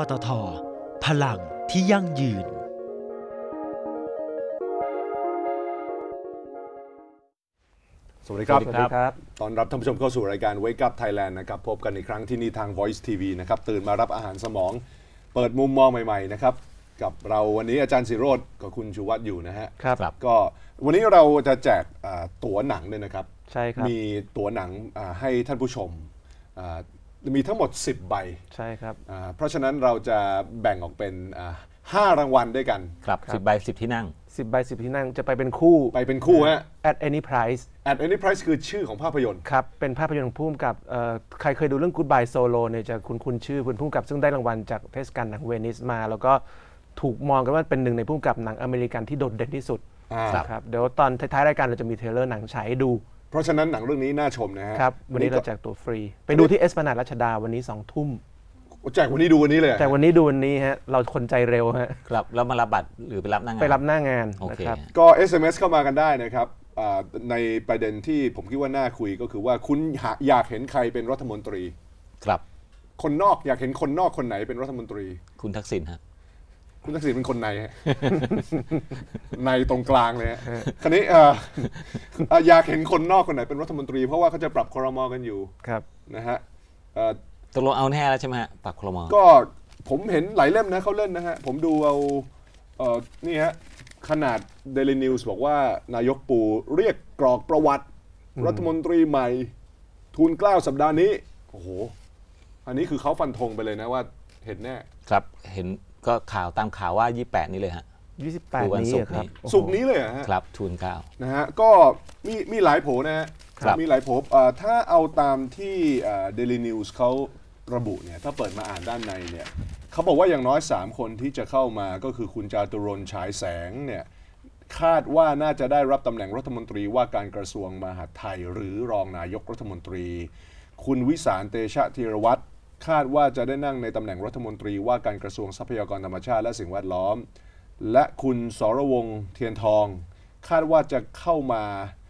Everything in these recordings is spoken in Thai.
ตท.พลังที่ยั่งยืนสวัสดีครับตอนรับท่านผู้ชมเข้าสู่รายการ Wake Up Thailand นะครับพบกันอีกครั้งที่นี่ทาง Voice TV นะครับตื่นมารับอาหารสมองเปิดมุมมองใหม่ๆนะครับกับเราวันนี้อาจารย์ศิโรจน์กับคุณชูวัฒน์อยู่นะฮะครับก็วันนี้เราจะแจกตั๋วหนังด้วยนะครับใช่ครับมีตั๋วหนังให้ท่านผู้ชมมีทั้งหมด10ใบใช่ครับเพราะฉะนั้นเราจะแบ่งออกเป็น5รางวัลด้วยกันครับ10ใบ10ที่นั่ง 10ใบ10ที่นั่งจะไปเป็นคู่ฮะ at any price at any price คือชื่อของภาพยนตร์ครับเป็นภาพยนตร์ของผู้กำกับใครเคยดูเรื่อง Goodbye Solo เนี่ยจะคุ้นชื่อผู้กำกับซึ่งได้รางวัลจากเทศกาลหนังเวนิสมาแล้วก็ถูกมองกันว่าเป็นหนึ่งในผู้กำกับหนังอเมริกันที่โดดเด่นที่สุดครับเดี๋ยวตอนท้ายๆรายการเราจะมีเทรลเลอร์หนังฉายให้ดูเพราะฉะนั้นหนังเรื่องนี้น่าชมนะฮะครับวันนี้เราแจกตั๋วฟรีไปดูที่เอสพลานาดรัชดาวันนี้20 ทุ่มแจกวันนี้ดูวันนี้เลยแต่วันนี้ดูวันนี้ฮะเราคนใจเร็วฮะครับแล้วมารับบัตรหรือไปรับหน้างานไปรับหน้างานนะครับก็ SMS เข้ามากันได้นะครับในประเด็นที่ผมคิดว่าน่าคุยก็คือว่าคุณอยากเห็นใครเป็นรัฐมนตรีครับคนนอกอยากเห็นคนนอกคนไหนเป็นรัฐมนตรีคุณทักษิณฮะคุณทักษิณเป็นคนในฮะ ในตรงกลางเลยฮะคราวนี้อยากเห็นคนนอกคนไหนเป็นรัฐมนตรีเพราะว่าเขาจะปรับครม.กันอยู่นะฮะตกลงเอาแน่แล้วใช่ไหมฮะปรับครม. ก็ผมเห็นหลายเล่มนะเขาเล่นนะฮะผมดูเอานี่ฮะขนาด Daily News บอกว่านายกปู่เรียกกรอกประวัติรัฐมนตรีใหม่ทูลเกล้าสัปดาห์นี้โอ้โหอันนี้คือเขาฟันธงไปเลยนะว่าเห็นแน่ครับเห็นก็ข่าวตามข่าวว่า28นี้เลยฮะ 28นี้ครับศุกร์นี้เลยฮะครับทูลเกล้านะฮะก็มีหลายโผนะฮะมีหลายโผถ้าเอาตามที่Daily News เขาระบุเนี่ยถ้าเปิดมาอ่านด้านในเนี่ยเขาบอกว่าอย่างน้อย3คนที่จะเข้ามาก็คือคุณจาตุรนต์ฉายแสงเนี่ยคาดว่าน่าจะได้รับตำแหน่งรัฐมนตรีว่าการกระทรวงมหาดไทยหรือรองนายกรัฐมนตรีคุณวิสารเตชะธีรวัตรคาดว่าจะได้นั่งในตำแหน่งรัฐมนตรีว่าการกระทรวงทรัพยากรธรรมชาติและสิ่งแวดล้อมและคุณสรวงศ์เทียนทองคาดว่าจะเข้ามา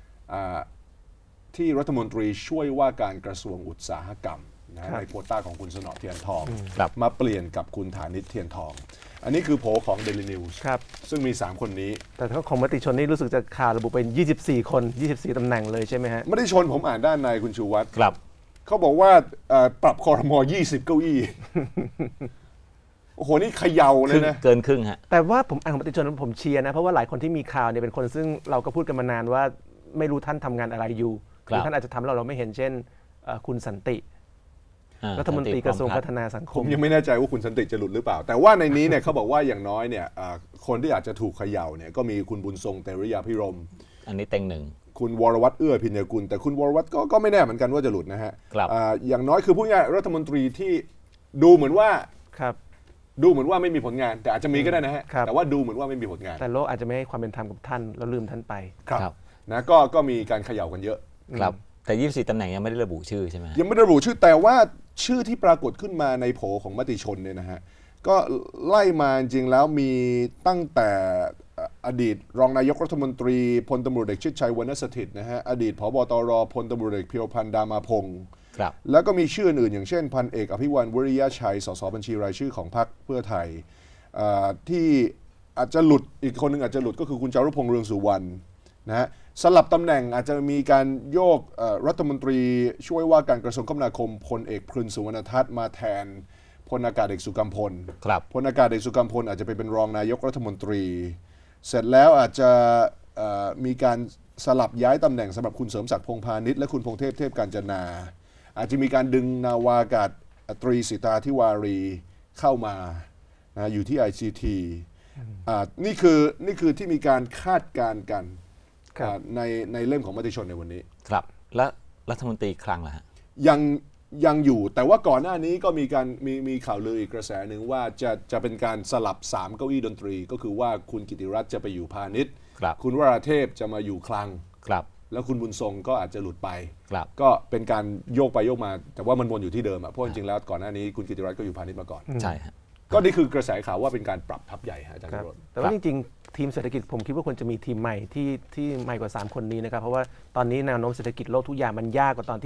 ที่รัฐมนตรีช่วยว่าการกระทรวงอุตสาหกรรมในโควต้าของคุณสนอเทียนทองมาเปลี่ยนกับคุณฐานิชเทียนทองอันนี้คือโผของ Daily News ซึ่งมี3คนนี้แต่ถ้าของมติชนนี่รู้สึกจะข่าวระบุเป็น24คน24ตำแหน่งเลยใช่ไหมฮะไม่ได้ชนผมอ่านด้านในคุณชูวัฒน์ครับเขาบอกว่าปรับครม20 เก้าอี้โอ้โหนี่เขย่าเลยนะเกินครึ่งฮะแต่ว่าผมอ่านของมติชนผมเชียร์นะเพราะว่าหลายคนที่มีข่าวเนี่ยเป็นคนซึ่งเราก็พูดกันมานานว่าไม่รู้ท่านทำงานอะไรอยู่หรือท่านอาจจะทำเราไม่เห็นเช่นคุณสันติรัฐมนตรีกระทรวงพัฒนาสังคมผมยังไม่แน่ใจว่าคุณสันติจะหลุดหรือเปล่าแต่ว่าในนี้เนี่ยเขาบอกว่าอย่างน้อยเนี่ยคนที่อาจจะถูกเขย่าเนี่ยก็มีคุณบุญทรงเตริยาภิรมย์อันนี้เต็งหนึ่งคุณวรวัฒน์เอื้อพิญญกุลแต่คุณวรวัฒน์ก็ไม่แน่เหมือนกันว่าจะหลุดนะฮะอย่างน้อยคือผู้ใหญ่รัฐมนตรีที่ดูเหมือนว่าไม่มีผลงานแต่อาจจะมีก็ได้นะฮะแต่ว่าดูเหมือนว่าไม่มีผลงานแต่โลกอาจจะไม่ให้ความเป็นธรรมกับท่านแล้วลืมท่านไปครับนะก็มีการเขย่ากันเยอะครับแต่24ตำแหน่งยังไม่ได้ระบุชื่อใช่ไหมยังไม่ได้ระบุชื่อแต่ว่าชื่อที่ปรากฏขึ้นมาในโผของมติชนเนี่ยนะฮะก็ไล่มาจริงแล้วมีตั้งแต่อดีตรองนายกรัฐมนตรีพลตำรวจเอกชิดชัยวรรณสถิตย์นะฮะอดีตผบ.ตร.พลตำรวจเอกเพียวพันธ์ดามาพงศ์แล้วก็มีชื่ออื่นอย่างเช่นพันเอกอภิวรรณวริยะชัยสสบัญชีรายชื่อของพรรคเพื่อไทยที่อาจจะหลุดอีกคนหนึ่งอาจจะหลุดก็คือคุณจารุพงษ์เรืองสุวรรณนะฮะสลับตำแหน่งอาจจะมีการโยกรัฐมนตรีช่วยว่าการกระทรวงคมนาคมพลเอกพลสุวรรณทัศน์มาแทนพลอากาศเอกสุกัมพลพลอากาศเอกสุกัมพลอาจจะไปเป็นรองนายกรัฐมนตรีเสร็จแล้วอาจจะมีการสลับย้ายตำแหน่งสำหรับคุณเสริมศักดิ์พงษ์พาณิชย์และคุณพงษ์เทพเทพกาญจนาอาจจะมีการดึงนาวากาศตรีสิตาธิวารีเข้ามาอยู่ที่ ICT นี่คือที่มีการคาดการณ์กันในเล่มของมติชนในวันนี้ครับและรัฐมนตรีคลังล่ะฮะยังอยู่แต่ว่าก่อนหน้านี้ก็มีข่าวลืออีกกระแสหนึ่งว่าจะเป็นการสลับ3เก้าอี้ดนตรีก็คือว่าคุณกิติรัตน์จะไปอยู่พาณิชย์คุณวราเทพจะมาอยู่คลังแล้วคุณบุญทรงก็อาจจะหลุดไปก็เป็นการโยกไปโยกมาแต่ว่ามันวนอยู่ที่เดิมเพราะจริงๆแล้วก่อนหน้านี้คุณกิติรัตน์ก็อยู่พาณิชย์มาก่อนใช่ฮะก็นี่คือกระแสข่าวว่าเป็นการปรับทัพใหญ่อาจารย์รถแต่ว่าจริงๆทีมเศรษฐกิจผมคิดว่าควรจะมีทีมใหม่ที่ใหม่กว่า3คนนี้นะครับเพราะว่าตอนนี้แนวโน้มเศรษฐกิจโลกทุกอย่างมันยากกว่าตอนที่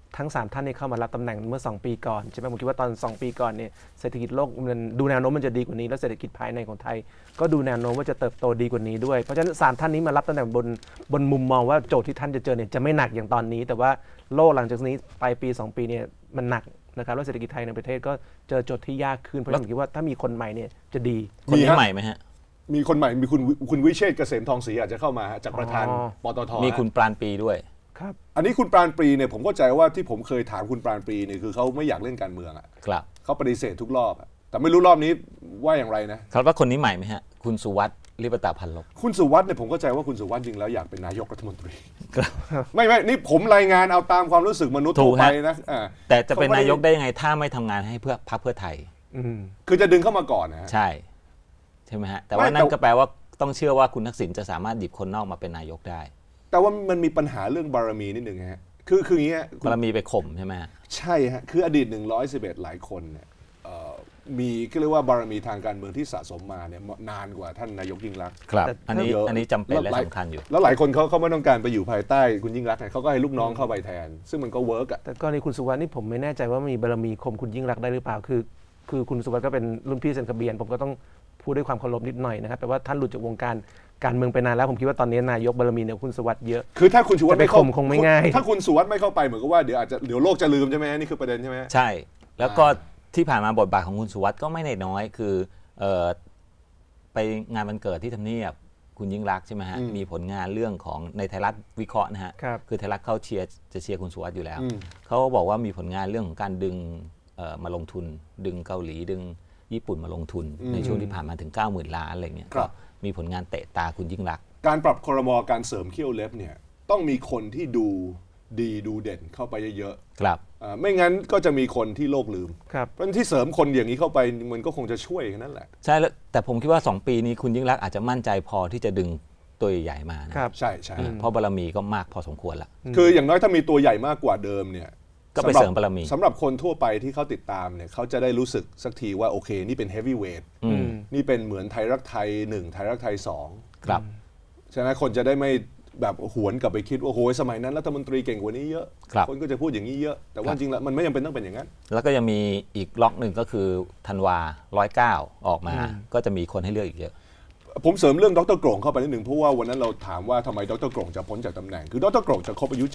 ทั้ง3ท่านนี้เข้ามารับตำแหน่งเมื่อ2ปีก่อนใช่ไหมผมคิดว่าตอน2ปีก่อนเนี่ยเศรษฐกิจโลกมันดูแนวโน้มมันจะดีกว่านี้แล้วเศรษฐกิจภายในของไทยก็ดูแนวโน้มว่าจะเติบโตดีกว่านี้ด้วยเพราะฉะนั้น3ท่านนี้มารับตำแหน่งบนมุมมองว่าโจทย์ที่ท่านจะเจอเนี่ยจะไม่หนักอย่างตอนนี้แต่ว่าโลกหลังจากนี้ไปปี2ปีเนี่ยมันหนักนะครับแล้วเศรษฐกิจไทยในประเทศก็เจอโจทย์ที่ยากขึ้นเพราะฉะนั้นผมคิดว่าถ้ามีคนใหม่เนี่ยจะดีคนนี้ใหม่ไหมฮะมีคนใหม่มีคุณวิเชษฐ์เกษมทองศรีอาจจะเข้ามาจากประธานปตทมีคุณปราณปรีด้วยครับอันนี้คุณปราณปรีเนี่ยผมเข้าใจว่าที่ผมเคยถามคุณปราณปรีเนี่ยคือเขาไม่อยากเล่นการเมืองอ่ะครับเขาปฏิเสธทุกรอบแต่ไม่รู้รอบนี้ว่าอย่างไรนะครับว่าคนนี้ใหม่ไหมฮะคุณสุวัสดิ์ลิปตาพันลบคุณสุวัสดิ์เนี่ยผมเข้าใจว่าคุณสุวัสดิ์จริงแล้วอยากเป็นนายกรัฐมนตรีไม่นี่ผมรายงานเอาตามความรู้สึกมนุษย์ทั่วไปนะแต่จะเป็นนายกได้ยังไงถ้าไม่ทำงานให้เพื่อพรรคเพื่อไทยคือจะดึงเข้ามาก่อนนะใช่ไหมฮะแต่ว่านั่นก็แปลว่าต้องเชื่อว่าคุณทักษิณจะสามารถหยิบคนนอกมาเป็นนายกได้แต่ว่ามันมีปัญหาเรื่องบารมีนิดนึงฮะคืออย่างเงี้ยบารมีไปข่มใช่ไหมใช่ฮะคืออดีต111หลายคนเนี่ยมีก็เรียกว่าบารมีทางการเมืองที่สะสมมาเนี่ยนานกว่าท่านนายกยิ่งลักษณ์ครับอันนี้จำเป็นและสำคัญอยู่แล้วหลายคนเขาไม่ต้องการไปอยู่ภายใต้คุณยิ่งลักษณ์เขาก็ให้ลูกน้องเข้าไปแทนซึ่งมันก็เวิร์กแต่กรณีคุณสุวัสดิ์นี่ผมไม่แน่ใจว่ามีบารมีข่มคุณยิ่งลักษณ์ได้หรือเปล่าคือคุณสุวัสดิ์ก็เป็นรุ่นพี่เซ็นทะเบียนผมก็ต้องพูดด้วยความเคารพนิดหน่อยนะครับแต่ว่าท่านหลุดจากวงการเมืองไปนานแล้วผมคิดว่าตอนนี้นายกบารมีเนี่ยคุณสุวัสดิ์เยอะคือถ้าคุณสุวัสดิ์ไม่เข้าคงไม่ง่ายถ้าคุณสุวัสดิ์ไม่เข้าไปเหมือนกับว่าเดี๋ยวโลกจะลืมใช่ไหมนี่คือประเด็นใช่ไหมใช่แล้วก็ที่ผ่านมาบทบาทของคุณสุวัสดิ์ก็ไม่น้อยคือไปงานวันเกิดที่ทำเนียบคุณยิ่งรักใช่ไหมฮะมีผลงานเรื่องของในไทยรัฐวิเคราะห์นะฮะคือไทยรัฐเขาเชียร์คุณสุวัสดิ์อยู่แล้วเขาบอกว่ามีผลงานเรื่องของการดึงมาลงทุนดึงเกาหลีดึงญี่ปุ่นมาลงทุนในช่วงที่ผ่านมาถึง 90,000 ล้านอะไรเงี้ยก็มีผลงานเตะตาคุณยิ่งรักการปรับครม.การเสริมเขี้ยวเล็บเนี่ยต้องมีคนที่ดูดีดูเด่นเข้าไปเยอะๆครับไม่งั้นก็จะมีคนที่โลกลืมครับเพราะที่เสริมคนอย่างนี้เข้าไปมันก็คงจะช่วยกันนั่นแหละใช่แล้วแต่ผมคิดว่า2ปีนี้คุณยิ่งรักอาจจะมั่นใจพอที่จะดึงตัวใหญ่ๆมาครับใช่เพราะบารมีก็มากพอสมควรละคืออย่างน้อยถ้ามีตัวใหญ่มากกว่าเดิมเนี่ยก็ไปเสริมบารมีสำหรับคนทั่วไปที่เขาติดตามเนี่ยเขาจะได้รู้สึกสักทีว่าโอเคนี่เป็นเฮฟวี่เวทนี่เป็นเหมือนไทยรักไทย1ไทยรักไทย2 ครับฉะนั้นคนจะได้ไม่แบบหวนกลับไปคิดว่าโอ้โหสมัยนั้นรัฐมนตรีเก่งกว่านี้เยอะคนก็จะพูดอย่างนี้เยอะแต่ว่าจริงแล้วมันไม่จำเป็นต้องเป็นอย่างนั้นแล้วก็ยังมีอีกล็อกหนึ่งก็คือธันวา109ออกมาก็จะมีคนให้เลือกอีกเยอะผมเสริมเรื่องดร.โกร่งเข้าไปนิดหนึ่งเพราะว่าวันนั้นเราถามว่าทำไมดร.โกร่งจะพ้นจากตำแหน่งคือดร.โกร่งจะครบอายุ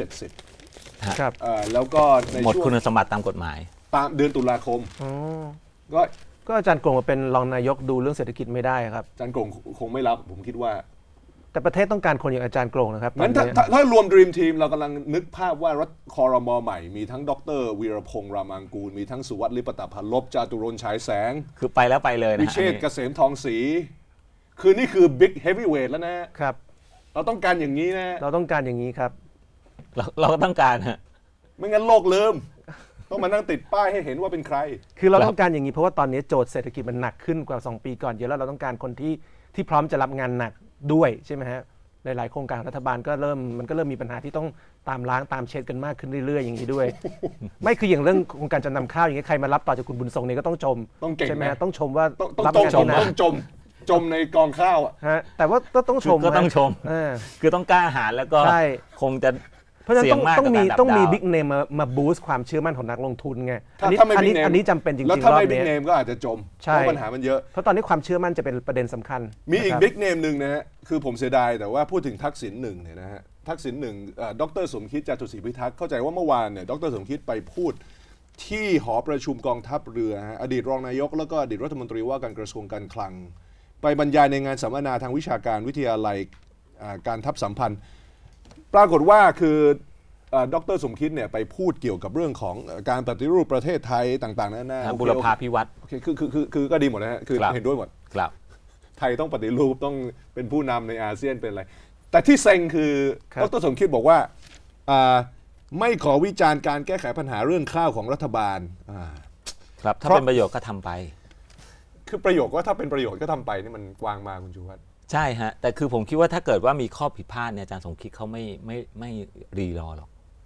70 ครับแล้วก็ในหมดคุณสมบัติตามกฎหมายตามเดือนตุลาคมก็อาจารย์โกร่งมาเป็นรองนายกดูเรื่องเศรษฐกิจไม่ได้ครับอาจารย์โกร่งคงไม่รับผมคิดว่าแต่ประเทศต้องการคนอย่างอาจารย์โกร่งนะครับงั้นถ้ารวม Dream Team เรากำลังนึกภาพว่ารัฐครม.ใหม่มีทั้งดร.วีรพงษ์รามังกูลมีทั้งสุวัสดิ์ลิปตาพันลบจาตุรนต์ฉายแสงคือไปแล้วไปเลยนะวิเชษฐ์เกษมทองศรีคือนี่คือ Big Heavyweight แล้วนะครับเราต้องการอย่างนี้นะเราต้องการอย่างนี้ครับเราก็ต้องการฮะไม่งั้นโลกลืมต้องมานั่งติดป้ายให้เห็นว่าเป็นใครคือเราต้องการอย่างนี้เพราะว่าตอนนี้โจทย์เศรษฐกิจมันหนักขึ้นกว่า2ปีก่อนเยอะแล้วเราต้องการคนที่พร้อมจะรับงานหนักด้วยใช่ไหมฮะหลายๆโครงการรัฐบาลก็เริ่มมีปัญหาที่ต้องตามล้างตามเช็ดกันมากขึ้นเรื่อยๆอย่างนี้ด้วย ไม่คืออย่างเรื่องโครงการจำนำข้าวอย่างนี้ใครมารับต่อจากคุณบุญทรงเนี่ยก็ต้องชมใช่ไหมต้องชมว่าต้องจมในกองข้าวฮะแต่ว่าต้องชมก็ต้องชมคือต้องกล้าหาญแล้วก็คงจะเพราะฉะนั้นต้องมีบิ๊กเนมมาบูสต์ความเชื่อมั่นของนักลงทุนไงอันนี้จำเป็นจริงๆแล้วถ้าไม่บิ๊กเนมก็อาจจะจมเพราะปัญหามันเยอะเพราะตอนนี้ความเชื่อมั่นจะเป็นประเด็นสำคัญมีอีกบิ๊กเนมหนึ่งนะฮะคือผมเสียดายแต่ว่าพูดถึงทักษิณหนึ่งเนี่ยนะฮะทักษิณหนึ่งดร.สมคิดจาตุศรีพิทักษ์เข้าใจว่าเมื่อวานเนี่ยดร.สมคิดไปพูดที่หอประชุมกองทัพเรืออดีตรองนายกแล้วก็อดีตรัฐมนตรีว่าการกระทรวงการคลังไปบรรยายในงานสัมมนาทางวิชาการวิทยาลัยการทัพสัมพันธ์ปรากฏว่าคือดร.สมคิดเนี่ยไปพูดเกี่ยวกับเรื่องของการปฏิรูปประเทศไทยต่างๆนั่นบุรพาภิวัตน์โอเคคือก็ดีหมดนะฮะคือเห็นด้วยหมดไทยต้องปฏิรูปต้องเป็นผู้นำในอาเซียนเป็นอะไรแต่ที่เซ็งคือดร.สมคิดบอกว่าไม่ขอวิจารณ์การแก้ไขปัญหาเรื่องข้าวของรัฐบาลครับถ้าเป็นประโยชน์ก็ทำไปคือประโยชน์ก็ถ้าเป็นประโยชน์ก็ทำไปนี่มันวางมาคุณชูวัฒน์ใช่ฮะแต่คือผมคิดว่าถ้าเกิดว่ามีข้อผิดพลาดเนี่ยอาจารย์สมคิดเขาไม่รีรอหรอก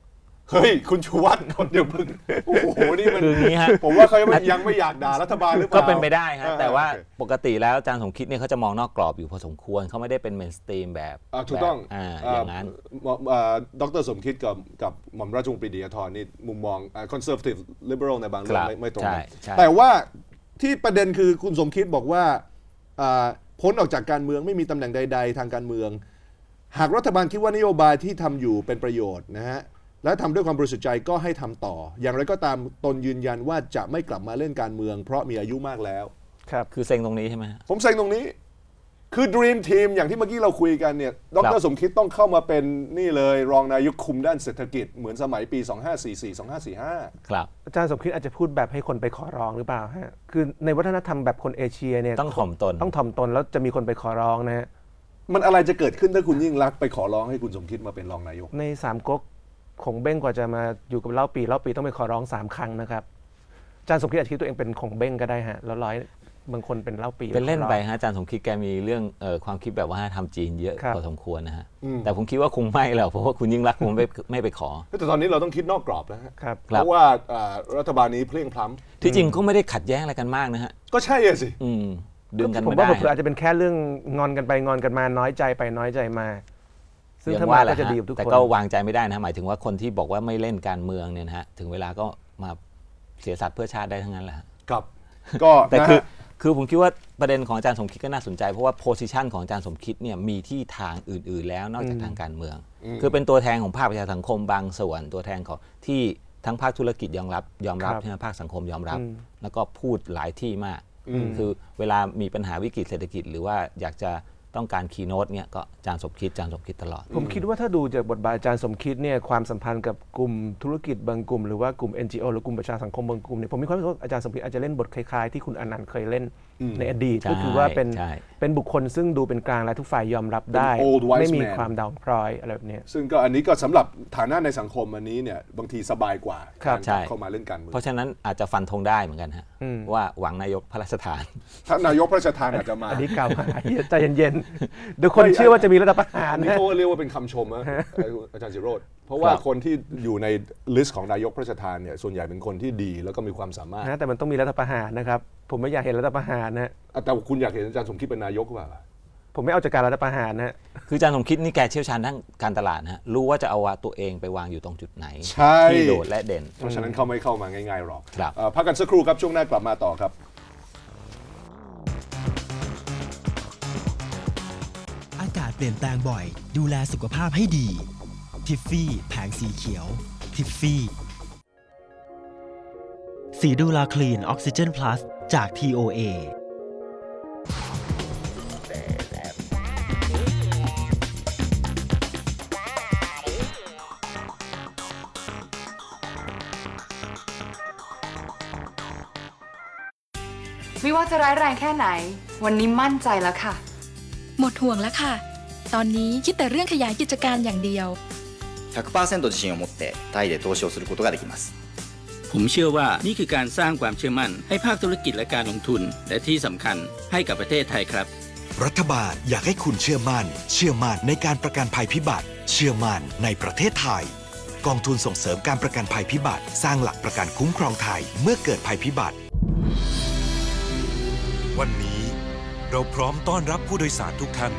เฮ้ยคุณชูวัฒน์คนเดียวมึงโอ้โหนี่มันคืออย่างนี้ฮะผมว่าเขายังไม่อยากด่ารัฐบาลหรือเปล่าก็เป็นไปได้ฮะแต่ว่าโอเคปกติแล้วอาจารย์สมคิดเนี่ยเขาจะมองนอกกรอบอยู่พอสมควรเขาไม่ได้เป็นเมนสตรีมแบบถูกต้องอย่างนั้นดร.สมคิดกับหม่อมราชวงศ์ปรีดีอาธรนี่มุมมองconservative liberal ในบางเรื่องไม่ตรงกันใช่แต่ว่าที่ประเด็นคือคุณสมคิดบอกว่าพ้นออกจากการเมืองไม่มีตำแหน่งใดๆทางการเมืองหากรัฐบาลคิดว่านโยบายที่ทำอยู่เป็นประโยชน์นะฮะและทำด้วยความบริสุทธิ์ใจก็ให้ทำต่ออย่างไรก็ตามตนยืนยันว่าจะไม่กลับมาเล่นการเมืองเพราะมีอายุมากแล้วครับคือเซ็งตรงนี้ใช่ไหมผมเซ็งตรงนี้คือ Dream Team อย่างที่เมื่อกี้เราคุยกันเนี่ยดร.สมคิดต้องเข้ามาเป็นนี่เลยรองนายกคุมด้านเศรษฐกิจเหมือนสมัยปี 2544-2545 ครับอาจารย์สมคิดอาจจะพูดแบบให้คนไปขอร้องหรือเปล่าฮะคือในวัฒนธรรมแบบคนเอเชียเนี่ยต้องถ่อมตนต้องถ่อมตนแล้วจะมีคนไปขอร้องนะฮะมันอะไรจะเกิดขึ้นถ้าคุณยิ่งรักษณ์ไปขอร้องให้คุณสมคิดมาเป็นรองนายกในสามก๊กขงเบ้งกว่าจะมาอยู่กับเล่าปีต้องไปขอร้อง3 ครั้งนะครับอาจารย์สมคิดอาจจะคิดตัวเองเป็นขงเบ้งก็ได้ฮะแล้วบางคนเป็นเล่าปีเป็นเล่นไปฮะอาจารย์สมคิดแกมีเรื่องความคิดแบบว่าทำจีนเยอะพอสมควรนะฮะแต่ผมคิดว่าคงไม่หรอกเพราะว่าคุณยิ่งรักษณ์คงไม่ไปขอแต่ตอนนี้เราต้องคิดนอกกรอบแล้วฮะครับเพราะว่ารัฐบาลนี้เพลียงพล้ำที่จริงก็ไม่ได้ขัดแย้งอะไรกันมากนะฮะก็ใช่อะสิดึงกันผมไม่ว่าได้เผื่ออาจจะเป็นแค่เรื่องงอนกันไปงอนกันมาน้อยใจไปน้อยใจมาซึ่งอย่าถ้างว่ามาแหละก็จะฮะดีกับทุกคนแต่ก็วางใจไม่ได้นะหมายถึงว่าคนที่บอกว่าไม่เล่นการเมืองเนี่ยนะฮะถึงเวลาก็มาเสียสัตว์เพื่อชาติได้ทั้งนั้นแหละครับก็แต่นะคือฮะคือผมคิดว่าประเด็นของอาจารย์สมคิดก็น่าสนใจเพราะว่าโพสิชันของอาจารย์สมคิดเนี่ยมีที่ทางอื่นๆแล้วนอกจากทางการเมือง คือเป็นตัวแทนของภาคประชาสังคมบางส่วนตัวแทนของที่ทั้งภาคธุรกิจยอมรับใช่ไหมภาคสังคมยอมรับ แล้วก็พูดหลายที่มากคือเวลามีปัญหาวิกฤตเศรษฐกิจหรือว่าอยากจะต้องการคีย์โน้ตเนี่ยก็อาจารย์สมคิดตลอดผมคิดว่าถ้าดูจากบทบาทอาจารย์สมคิดเนี่ยความสัมพันธ์กับกลุ่มธุรกิจบางกลุ่มหรือว่ากลุ่ม NGO หรือกลุ่มประชาสังคมบางกลุ่มเนี่ยผมมีความรู้สึกว่าอาจารย์สมคิดอาจจะเล่นบทคล้ายๆที่คุณอนันต์เคยเล่นในอดีตใช่ก็คือว่าเป็นใช่เป็นบุคคลซึ่งดูเป็นกลางและทุกฝ่ายยอมรับได้เป็น old wise ไม่มี man ความดาวพรอยอะไรแบบเนี้ยซึ่งก็อันนี้ก็สำหรับฐานะในสังคมอันนี้เนี่ยบางทีสบายกว่าครับการใช่เข้ามาเล่นการเมืองเพราะฉะนั้นอาจจะฟันธงได้เหมือนกันฮะว่าหวังนายกพระราชทานถ้านายกพระราชทานอาจจะมาอันนี้กล่าวหาใจเย็นๆเดี๋ยวคนเชื่อว่าจะมีรัฐประหารอันนี้นะเขาเรียกว่าเป็นคำชมนะอาจารย์สิโรจน์เพราะว่าคนที่อยู่ในลิสต์ของนายกพระราชทานเนี่ยส่วนใหญ่เป็นคนที่ดีแล้วก็มีความสามารถนะแต่มันต้องมีรัฐประหารนะครับผมไม่อยากเห็นรัฐประหารนะแต่คุณอยากเห็นอาจารย์สมคิดเป็นนายกหรือเปล่าผมไม่เอาจากการรัฐประหารนะคืออาจารย์สมคิดนี่แกเชี่ยวชาญด้านการตลาดนะฮะรู้ว่าจะเอาตัวเองไปวางอยู่ตรงจุดไหนใช่ที่โดดและเด่นเพราะฉะนั้นเขาไม่เข้ามาง่ายๆหรอกครับพักกันสักครู่ครับช่วงหน้ากลับมาต่อครับอากาศเปลี่ยนแปลงบ่อย ดูแลสุขภาพให้ดี ทิฟฟี่แผงสีเขียว ทิฟฟี่ สีดูลาคลีนออกซิเจนพลัสจาก TOA ไม่ว่าจะร้ายแรงแค่ไหน วันนี้มั่นใจแล้วค่ะหมดห่วงแล้วค่ะ ตอนนี้คิดแต่เรื่องขยายกิจการอย่างเดียว 100% 自信を持ってタイで投資をすることができますผมเชื่อว่านี่คือการสร้างความเชื่อมั่นให้ภาคธุรกิจและการลงทุน และที่สำคัญให้กับประเทศไทยครับรัฐบาลอยากให้คุณเชื่อมั่นในการประกันภัยพิบัติ เชื่อมั่นในประเทศไทย กองทุนส่งเสริมการประกันภัยพิบัติ สร้างหลักประกันคุ้มครองไทยเมื่อเกิดภัยพิบัติวันนี้เราพร้อมต้อนรับผู้โดยสารทุกท่าน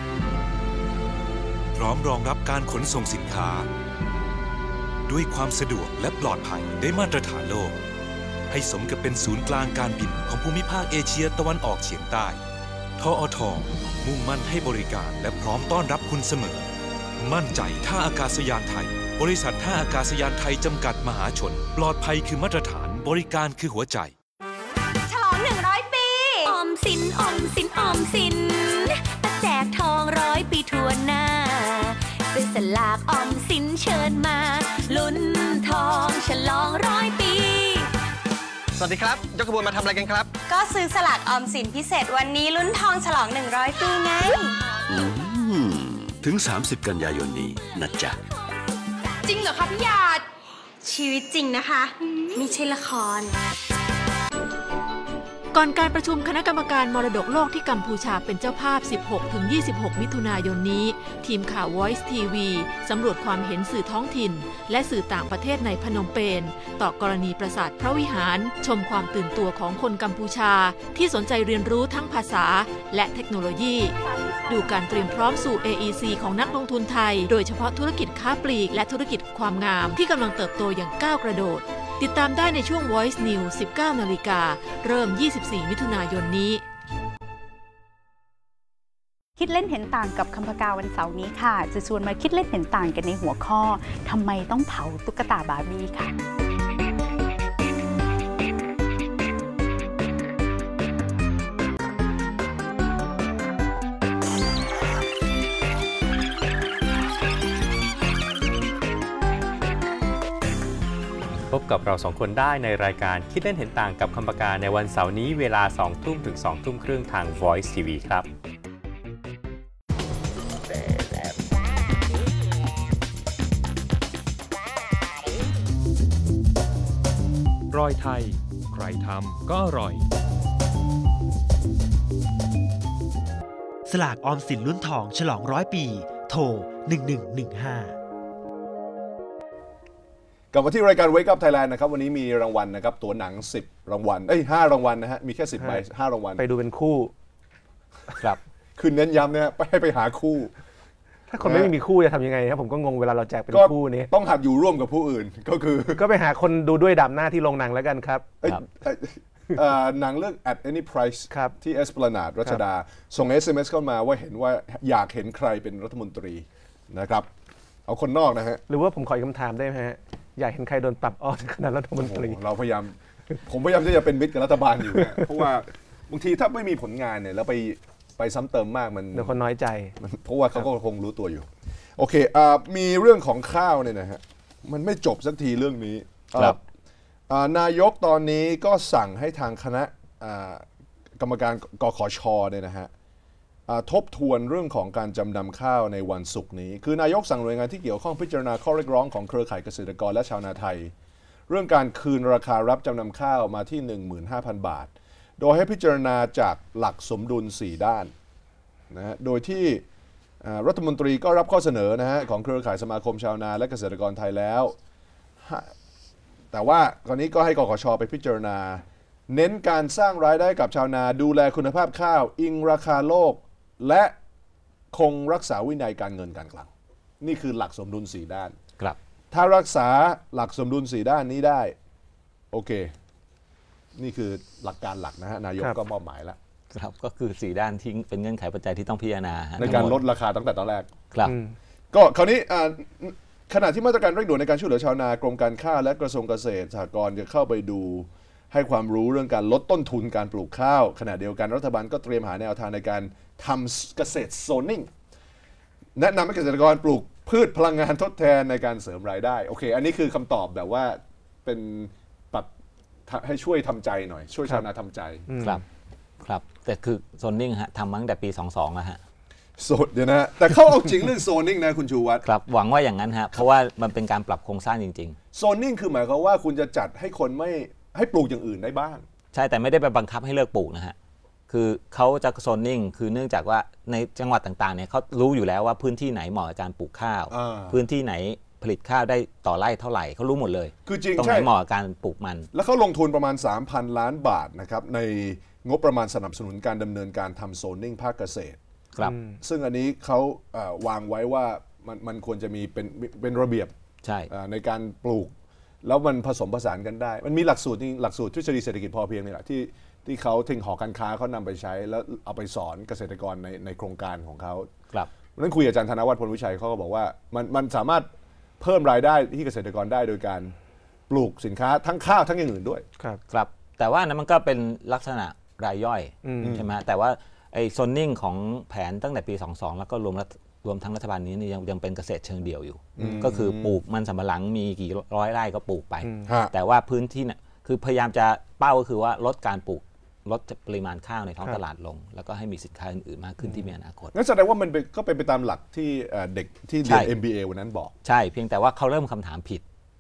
พร้อมรองรับการขนส่งสินค้า ด้วยความสะดวกและปลอดภัยได้มาตรฐานโลก ให้สมกับเป็นศูนย์กลางการบินของภูมิภาคเอเชียตะวันออกเฉียงใต้ทอทมุ่งมั่นให้บริการและพร้อมต้อนรับคุณเสมอ มั่นใจท่าอากาศยานไทย บริษัทท่าอากาศยานไทยจำกัดมหาชน ปลอดภัยคือมาตรฐานบริการคือหัวใจฉลอง100 ปีออมสินออมสินออมสินแจกทอง100 ปีทั่วหน้าเป็นสลากออมสินเชิญมาลุ้นทองฉลอง100 ปีสวัสดีครับยกขบวนมาทำอะไรกันครับก็ซื้อสลากออมสินพิเศษวันนี้ลุ้นทองฉลอง100 ปีไงถึง30 กันยายนนี้นะจ๊ะจริงเหรอคะพี่หยาดชีวิตจริงนะคะไม่ใช่ละครก่อนการประชุมคณะกรรมการมรดกโลกที่กัมพูชาเป็นเจ้าภาพ 16-26 มิถุนายนนี้ทีมข่าว Voice TV สำรวจความเห็นสื่อท้องถิ่นและสื่อต่างประเทศในพนมเปญต่อกรณีปราสาทพระวิหารชมความตื่นตัวของคนกัมพูชาที่สนใจเรียนรู้ทั้งภาษาและเทคโนโลยีดูการเตรียมพร้อมสู่ AEC ของนักลงทุนไทยโดยเฉพาะธุรกิจค้าปลีกและธุรกิจความงามที่กำลังเติบโตอย่างก้าวกระโดดติดตามได้ในช่วง Voice News 19 นาฬิกาเริ่ม 24 มิถุนายนนี้คิดเล่นเห็นต่างกับคำพกาวันเสาร์นี้ค่ะจะชวนมาคิดเล่นเห็นต่างกันในหัวข้อทำไมต้องเผาตุ๊กตาบาร์บี้ค่ะพบกับเรา2คนได้ในรายการคิดเล่นเห็นต่างกับคำปากาในวันเสาร์นี้เวลา 20:00 น. ถึง 20:30 น. ทาง Voice TV ครับรอยไทยใครทำก็อร่อยสลากออมสินลุ้นทองฉลอง100 ปีโทร 1115 กลับมาที่รายการ Wake Up Thailand นะครับวันนี้มีรางวัลนะครับตั๋วหนัง10 รางวัล5 รางวัลนะฮะมีแค่10 ใบ 5 รางวัลไปดูเป็นคู่ครับคือเน้นย้ำเนี่ยให้ไปหาคู่ถ้าคนไม่มีคู่จะทำยังไงครับผมก็งงเวลาเราแจกเป็นคู่นี้ต้องหัดอยู่ร่วมกับผู้อื่นก็คือก็ไปหาคนดูด้วยดำหน้าที่โรงหนังแล้วกันครับหนังเรื่อง At Any Price ที่ Esplanade รัชดาส่ง SMS เข้ามาว่าเห็นว่าอยากเห็นใครเป็นรัฐมนตรีนะครับเอาคนนอกนะฮะหรือว่าผมขออีกคำถามได้ไหมฮะอยากเห็นใครโดนปรับออกจากคณะรัฐมนตรีเราพยายามผมพยายามที่จะเป็นมิตรกับรัฐบาลอยู่นะเพราะว่าบางทีถ้าไม่มีผลงานเนี่ยแล้วไปซ้ำเติมมากมันเดี๋ยวคนน้อยใจเพราะว่าเขาก็คงรู้ตัวอยู่โอเคมีเรื่องของข้าวเนี่ยนะฮะมันไม่จบสักทีเรื่องนี้ครับนายกตอนนี้ก็สั่งให้ทางคณะกรรมการกขช.เนี่ยนะฮะทบทวนเรื่องของการจำนำข้าวในวันศุกร์นี้คือนายกสั่งหน่วยงานที่เกี่ยวข้องพิจารณาข้อเรียกร้องของเครือข่ายเกษตรกรและชาวนาไทยเรื่องการคืนราคารับจำนำข้าวมาที่ 15,000 บาทโดยให้พิจารณาจากหลักสมดุล4ด้านนะฮะโดยที่รัฐมนตรีก็รับข้อเสนอนะฮะของเครือข่ายสมาคมชาวนาและเกษตรกรไทยแล้วแต่ว่าตอนนี้ก็ให้กขช.ไปพิจารณาเน้นการสร้างรายได้กับชาวนาดูแลคุณภาพข้าวอิงราคาโลกและคงรักษาวินัยการเงินการคลังนี่คือหลักสมดุล4ด้านครับถ้ารักษาหลักสมดุล4ด้านนี้ได้โอเคนี่คือหลักการหลักนะฮะนายกก็มอบหมายแล้วครับก็คือ4ด้านที่เป็นเงื่อนไขปัจจัยที่ต้องพิจารณาในการลดราคาตั้งแต่ตอนแรกครับก็คราวนี้ขณะที่มาตรการเร่งด่วนในการช่วยเหลือชาวนากรมการข้าวและกระทรวงเกษตรสหกรณ์จะเข้าไปดูให้ความรู้เรื่องการลดต้นทุนการปลูกข้าวขณะเดียวกันรัฐบาลก็เตรียมหาแนวทางในการทำเกษตรโซนนิ่งแนะนำให้เกษตรกรปลูกพืชพลังงานทดแทนในการเสริมรายได้โอเคอันนี้คือคำตอบแบบว่าเป็นปรับให้ช่วยทำใจหน่อยช่วยชาวนาทำใจครับแต่คือโซนนิ่งฮะทำมาตั้งแต่ปี22แล้วฮะเดี๋ยวนะแต่เขาเอาจริงเรื่องโซนนิ่งนะคุณชูวัฒน์ครับหวังว่าอย่างนั้นฮะเพราะว่ามันเป็นการปรับโครงสร้างจริงๆโซนนิ่งคือหมายความว่าคุณจะจัดให้คนไม่ให้ปลูกอย่างอื่นได้บ้างใช่แต่ไม่ได้ไปบังคับให้เลิกปลูกนะฮะคือเขาจะโซนนิ่งคือเนื่องจากว่าในจังหวัดต่างๆเนี่ยเขารู้อยู่แล้วว่าพื้นที่ไหนเหมาะกับการปลูกข้าวพื้นที่ไหนผลิตข้าวได้ต่อไร่เท่าไหร่เขารู้หมดเลยคือจริงตรงไหนเหมาะกับการปลูกมันแล้วเขาลงทุนประมาณ 3,000 ล้านบาทนะครับในงบประมาณสนับสนุนการดำเนินการทำโซนนิ่งภาคเกษตรครับซึ่งอันนี้เขาวางไว้ว่ามันควรจะมีเป็นระเบียบในการปลูกแล้วมันผสมผสานกันได้มันมีหลักสูตรทฤษฎีเศรษฐกิจพอเพียงนี่แหละที่เขาทิ้งหอการค้าเขานำไปใช้แล้วเอาไปสอนเกษตรกรในโครงการของเขาครับวันนั้นคุยกับอาจารย์ธนวัฒน์พลวิชัยเขาก็บอกว่ามันสามารถเพิ่มรายได้ที่เกษตรกรได้โดยการปลูกสินค้าทั้งข้าวทั้งอย่างอื่นด้วยครับแต่ว่านั้นมันก็เป็นลักษณะรายย่อยใช่ไหมแต่ว่าไอ้โซนนิ่งของแผนตั้งแต่ปี22แล้วก็รวมทั้งรัฐบาลนี้ยังเป็นเกษตรเชิงเดี่ยวอยู่ก็คือปลูกมันสำปะหลังมีกี่ร้อยไร่ก็ปลูกไปแต่ว่าพื้นที่เนี่ยคือพยายามจะเป้าก็คือว่าลดการปลูกลดปริมาณข้าวในท้องตลาดลงแล้วก็ให้มีสินค้าอื่นๆมากขึ้นที่มีอนาคตงั้นแสดงว่ามันก็เป็นไปตามหลักที่เด็กที่เรียน MBA วันนั้นบอกใช่เพียงแต่ว่าเขาเริ่มคำถามผิด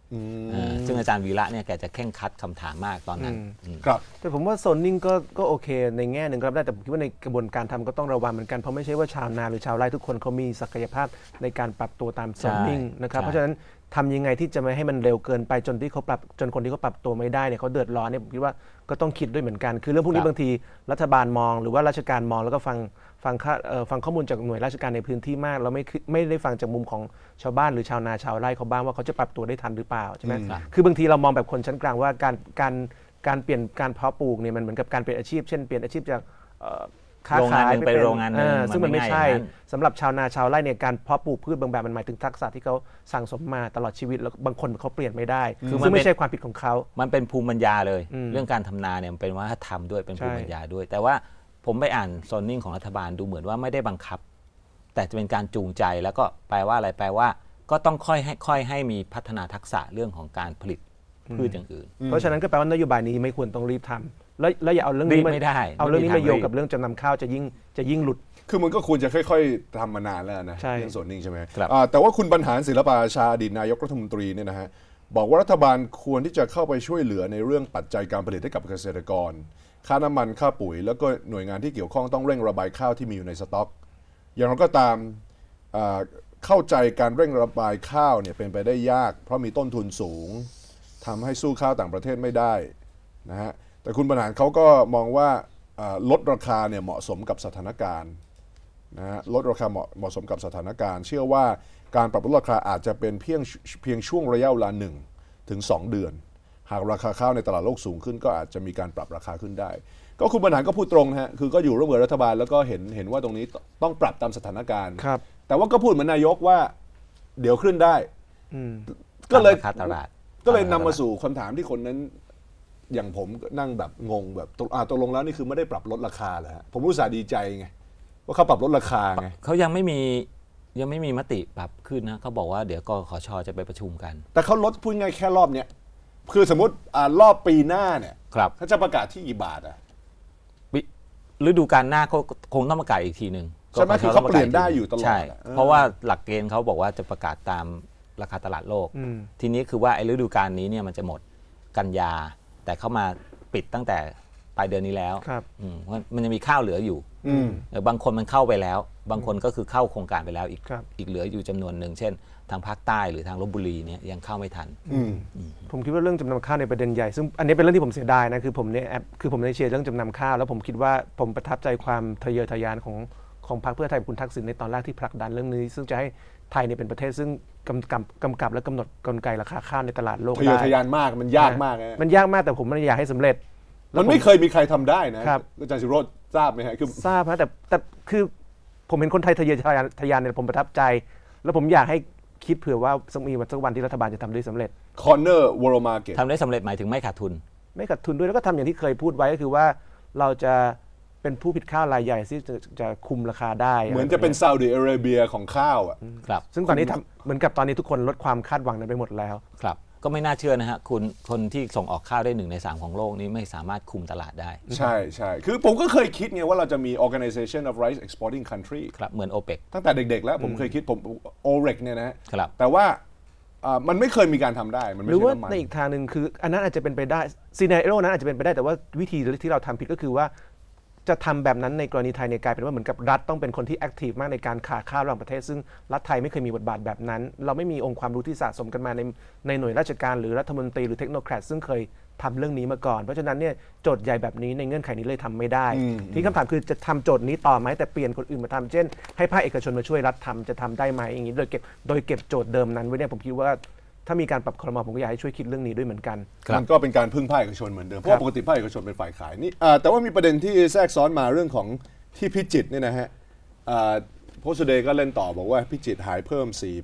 ซึ่งอาจารย์วีระเนี่ยแกจะเข่งครัดคำถามมากตอนนั้นครับแต่ผมว่าโซนนิ่งก็โอเคในแง่หนึ่งครับได้แต่ผมคิดว่าในกระบวนการทำก็ต้องระวังเหมือนกันเพราะไม่ใช่ว่าชาวนาหรือชาวไร่ทุกคนเขามีศักยภาพในการปรับตัวตามโซนนิ่งนะครับเพราะฉะนั้นทำยังไงที่จะไม่ให้มันเร็วเกินไปจนคนที่เขาปรับตัวไม่ได้เนี่ยเขาเดือดร้อนเนี่ยผมคิดว่าก็ต้องคิดด้วยเหมือนกันคือเรื่องพวกนี้บางทีรัฐบาลมองหรือว่าราชการมองแล้วก็ฟังข้อมูลจากหน่วยราชการในพื้นที่มากเราไม่ได้ฟังจากมุมของชาวบ้านหรือชาวนาชาวไร่เขาบ้างว่าเขาจะปรับตัวได้ทันหรือเปล่าใช่ไหมคือบางทีเรามองแบบคนชั้นกลางว่าการเปลี่ยนการเพาะปลูกเนี่ยมันเหมือนกับการเปลี่ยนอาชีพเช่นเปลี่ยนอาชีพจากค้าขายไปโรงงานนึงซึ่งมันไม่ใช่สำหรับชาวนาชาวไร่เนี่ยการเพาะปลูกพืชบางแบบมันหมายถึงทักษะที่เขาสั่งสมมาตลอดชีวิตแล้วบางคนเขาเปลี่ยนไม่ได้ซึ่งไม่ใช่ความผิดของเขามันเป็นภูมิปัญญาเลยเรื่องการทำนาเนี่ยมันเป็นวัฒนธรรมด้วยเป็นภูมิปัญญาด้วยแต่ว่าผมไปอ่านโซนนิ่งของรัฐบาลดูเหมือนว่าไม่ได้บังคับแต่จะเป็นการจูงใจแล้วก็แปลว่าอะไรแปลว่าก็ต้องค่อยให้มีพัฒนาทักษะเรื่องของการผลิตพืชอย่างอื่นเพราะฉะนั้นก็แปลว่านโยบายนี้ไม่ควรต้องรีบทำแล้วอย่าเอาเรื่องนี้มาโยงกับเรื่องจำนำข้าวจะยิ่งหลุดคือมันก็ควรจะค่อยๆทำมานานแล้วนะเรื่องโซนนิ่งใช่ไหมแต่ว่าคุณบรรหารศิลปาชาอดีตนายกรัฐมนตรีเนี่ยนะฮะบอกว่ารัฐบาลควรที่จะเข้าไปช่วยเหลือในเรื่องปัจจัยการผลิตให้กับเกษตรกรค่าน้ำมันค่าปุ๋ยแล้วก็หน่วยงานที่เกี่ยวข้องต้องเร่งระบายข้าวที่มีอยู่ในสต็อกอย่างไรก็ตามเข้าใจการเร่งระบายข้าวเนี่ยเป็นไปได้ยากเพราะมีต้นทุนสูงทำให้สู้ข้าวต่างประเทศไม่ได้นะฮะแต่คุณบรรหารเขาก็มองว่าลดราคาเนี่ยเหมาะสมกับสถานการณ์นะฮะลดราคาเหมาะสมกับสถานการณ์เชื่อว่าการปรับลดราคาอาจจะเป็นเพียงช่วงระยะเวลา1 ถึง 2 เดือนหากราคาข้าวในตลาดโลกสูงขึ้นก็อาจจะมีการปรับราคาขึ้นได้ก็คุณบรรหารก็พูดตรงนะฮะคือก็อยู่ร่วมกับรัฐบาลแล้วก็เห็นว่าตรงนี้ต้องปรับตามสถานการณ์แต่ว่าก็พูดเหมือนนายกว่าเดี๋ยวขึ้นได้ก็เลยนำมาสู่คำถามที่คนนั้นอย่างผมนั่งแบบงงแบบตกลงแล้วนี่คือไม่ได้ปรับลดราคาเหรอฮะผมรู้สึกดีใจไงว่าเขาปรับลดราคาไงเขายังไม่มีมติปรับขึ้นนะเขาบอกว่าเดี๋ยวกขช.จะไปประชุมกันแต่เขาลดพูดง่ายแค่รอบเนี้ยคือสมมติรอบปีหน้าเนี่ยเขาจะประกาศที่กี่บาทอ่ะฤดูกาลหน้าเขาคงต้องประกาศอีกทีหนึ่งใช่ไหมคือเขาเปลี่ยนได้อยู่ตลอดใช่เพราะว่าหลักเกณฑ์เขาบอกว่าจะประกาศตามราคาตลาดโลกทีนี้คือว่าไอ้ฤดูกาลนี้เนี่ยมันจะหมดกันยาแต่เขามาปิดตั้งแต่ปลายเดือนนี้แล้วมันยังมีข้าวเหลืออยู่บางคนมันเข้าไปแล้วบางคนก็คือเข้าโครงการไปแล้วอีกเหลืออยู่จำนวนหนึ่งเช่นทางภาคใต้หรือทางลพบุรีเนี่ยยังเข้าไม่ทันผมคิดว่าเรื่องจำนำข้าวในประเด็นใหญ่ซึ่งอันนี้เป็นเรื่องที่ผมเสียดายนะคือผมได้เชียร์เรื่องจำนำข้าวแล้วผมคิดว่าผมประทับใจความทะเยอทะยานของพรรคเพื่อไทยคุณทักษิณในตอนแรกที่ผลักดันเรื่องนี้ซึ่งจะให้ไทยเนี่ยเป็นประเทศซึ่งกำกับและกำหนดกลไกราคาข้าวในตลาดโลกได้ทะเยอทะยานมากมันยากมากแต่ผมไม่อยากให้สำเร็จมันไม่เคยมีใครทำได้นะอาจารย์ศิโรจน์ทราบไหมฮะทราบนะแต่คือผมเห็นคนไทยทะเยอทะยานเนี่ยผมประทับใจแล้วผมอยากให้คิดเผื่อว่ามีวันสักวันที่รัฐบาลจะทำได้สำเร็จ Corner World Market ทำได้สำเร็จหมายถึงไม่ขาดทุนด้วยแล้วก็ทำอย่างที่เคยพูดไว้ก็คือว่าเราจะเป็นผู้ผลิตข้าวรายใหญ่ที่จะคุมราคาได้เหมือนจะเป็นซาอุดิอาระเบียของข้าวอ่ะครับซึ่งตอนนี้เหมือนกับตอนนี้ทุกคนลดความคาดหวังนั้นไปหมดแล้วครับก็ไม่น่าเชื่อนะฮะคนที่ส่งออกข้าวได้1 ใน 3ของโลกนี้ไม่สามารถคุมตลาดได้ใช่คือผมก็เคยคิดไงว่าเราจะมี Organization of Rice Exporting Country ครับเหมือน OPEC ตั้งแต่เด็กๆแล้วผมเคยคิดOREC เนี่ยนะแต่ว่ามันไม่เคยมีการทำได้มันไม่ใช่น้ำมันหรือว่าในอีกทางหนึ่งคืออันนั้นอาจจะเป็นไปได้ซีนาริโอนั้นอาจจะเป็นไปได้แต่ว่าวิธีที่เราทำผิดก็คือว่าจะทำแบบนั้นในกรณีไทยกลายเป็นว่าเหมือนกับรัฐต้องเป็นคนที่แอคทีฟมากในการขาข้าวระหว่างประเทศซึ่งรัฐไทยไม่เคยมีบทบาทแบบนั้นเราไม่มีองค์ความรู้ที่สะสมกันมาในหน่วยราชการหรือรัฐมนตรีหรือเทคโนแครตซึ่งเคยทำเรื่องนี้มาก่อนเพราะฉะนั้นเนี่ยโจทย์ใหญ่แบบนี้ในเงื่อนไขนี้เลยทำไม่ได้ที่คำถามคือจะทำโจทย์นี้ต่อไหมแต่เปลี่ยนคนอื่นมาทำเช่นให้ภาคเอกชนมาช่วยรัฐทำจะทำได้ไหมอย่างนี้โดยเก็บโจทย์เดิมนั้นไว้เนี่ยผมคิดว่าถ้ามีการปรับครม.ผมก็อยากให้ช่วยคิดเรื่องนี้ด้วยเหมือนกันมันก็เป็นการพึ่งภาคเอกชนเหมือนเดิมเพราะปกติภาคเอกชนเป็นฝ่ายขายนี่แต่ว่ามีประเด็นที่แทรกซ้อนมาเรื่องของที่พิจิตรเนี่ยนะฮะโพสต์เดย์ก็เล่นต่อบอกว่าพิจิตรหายเพิ่ม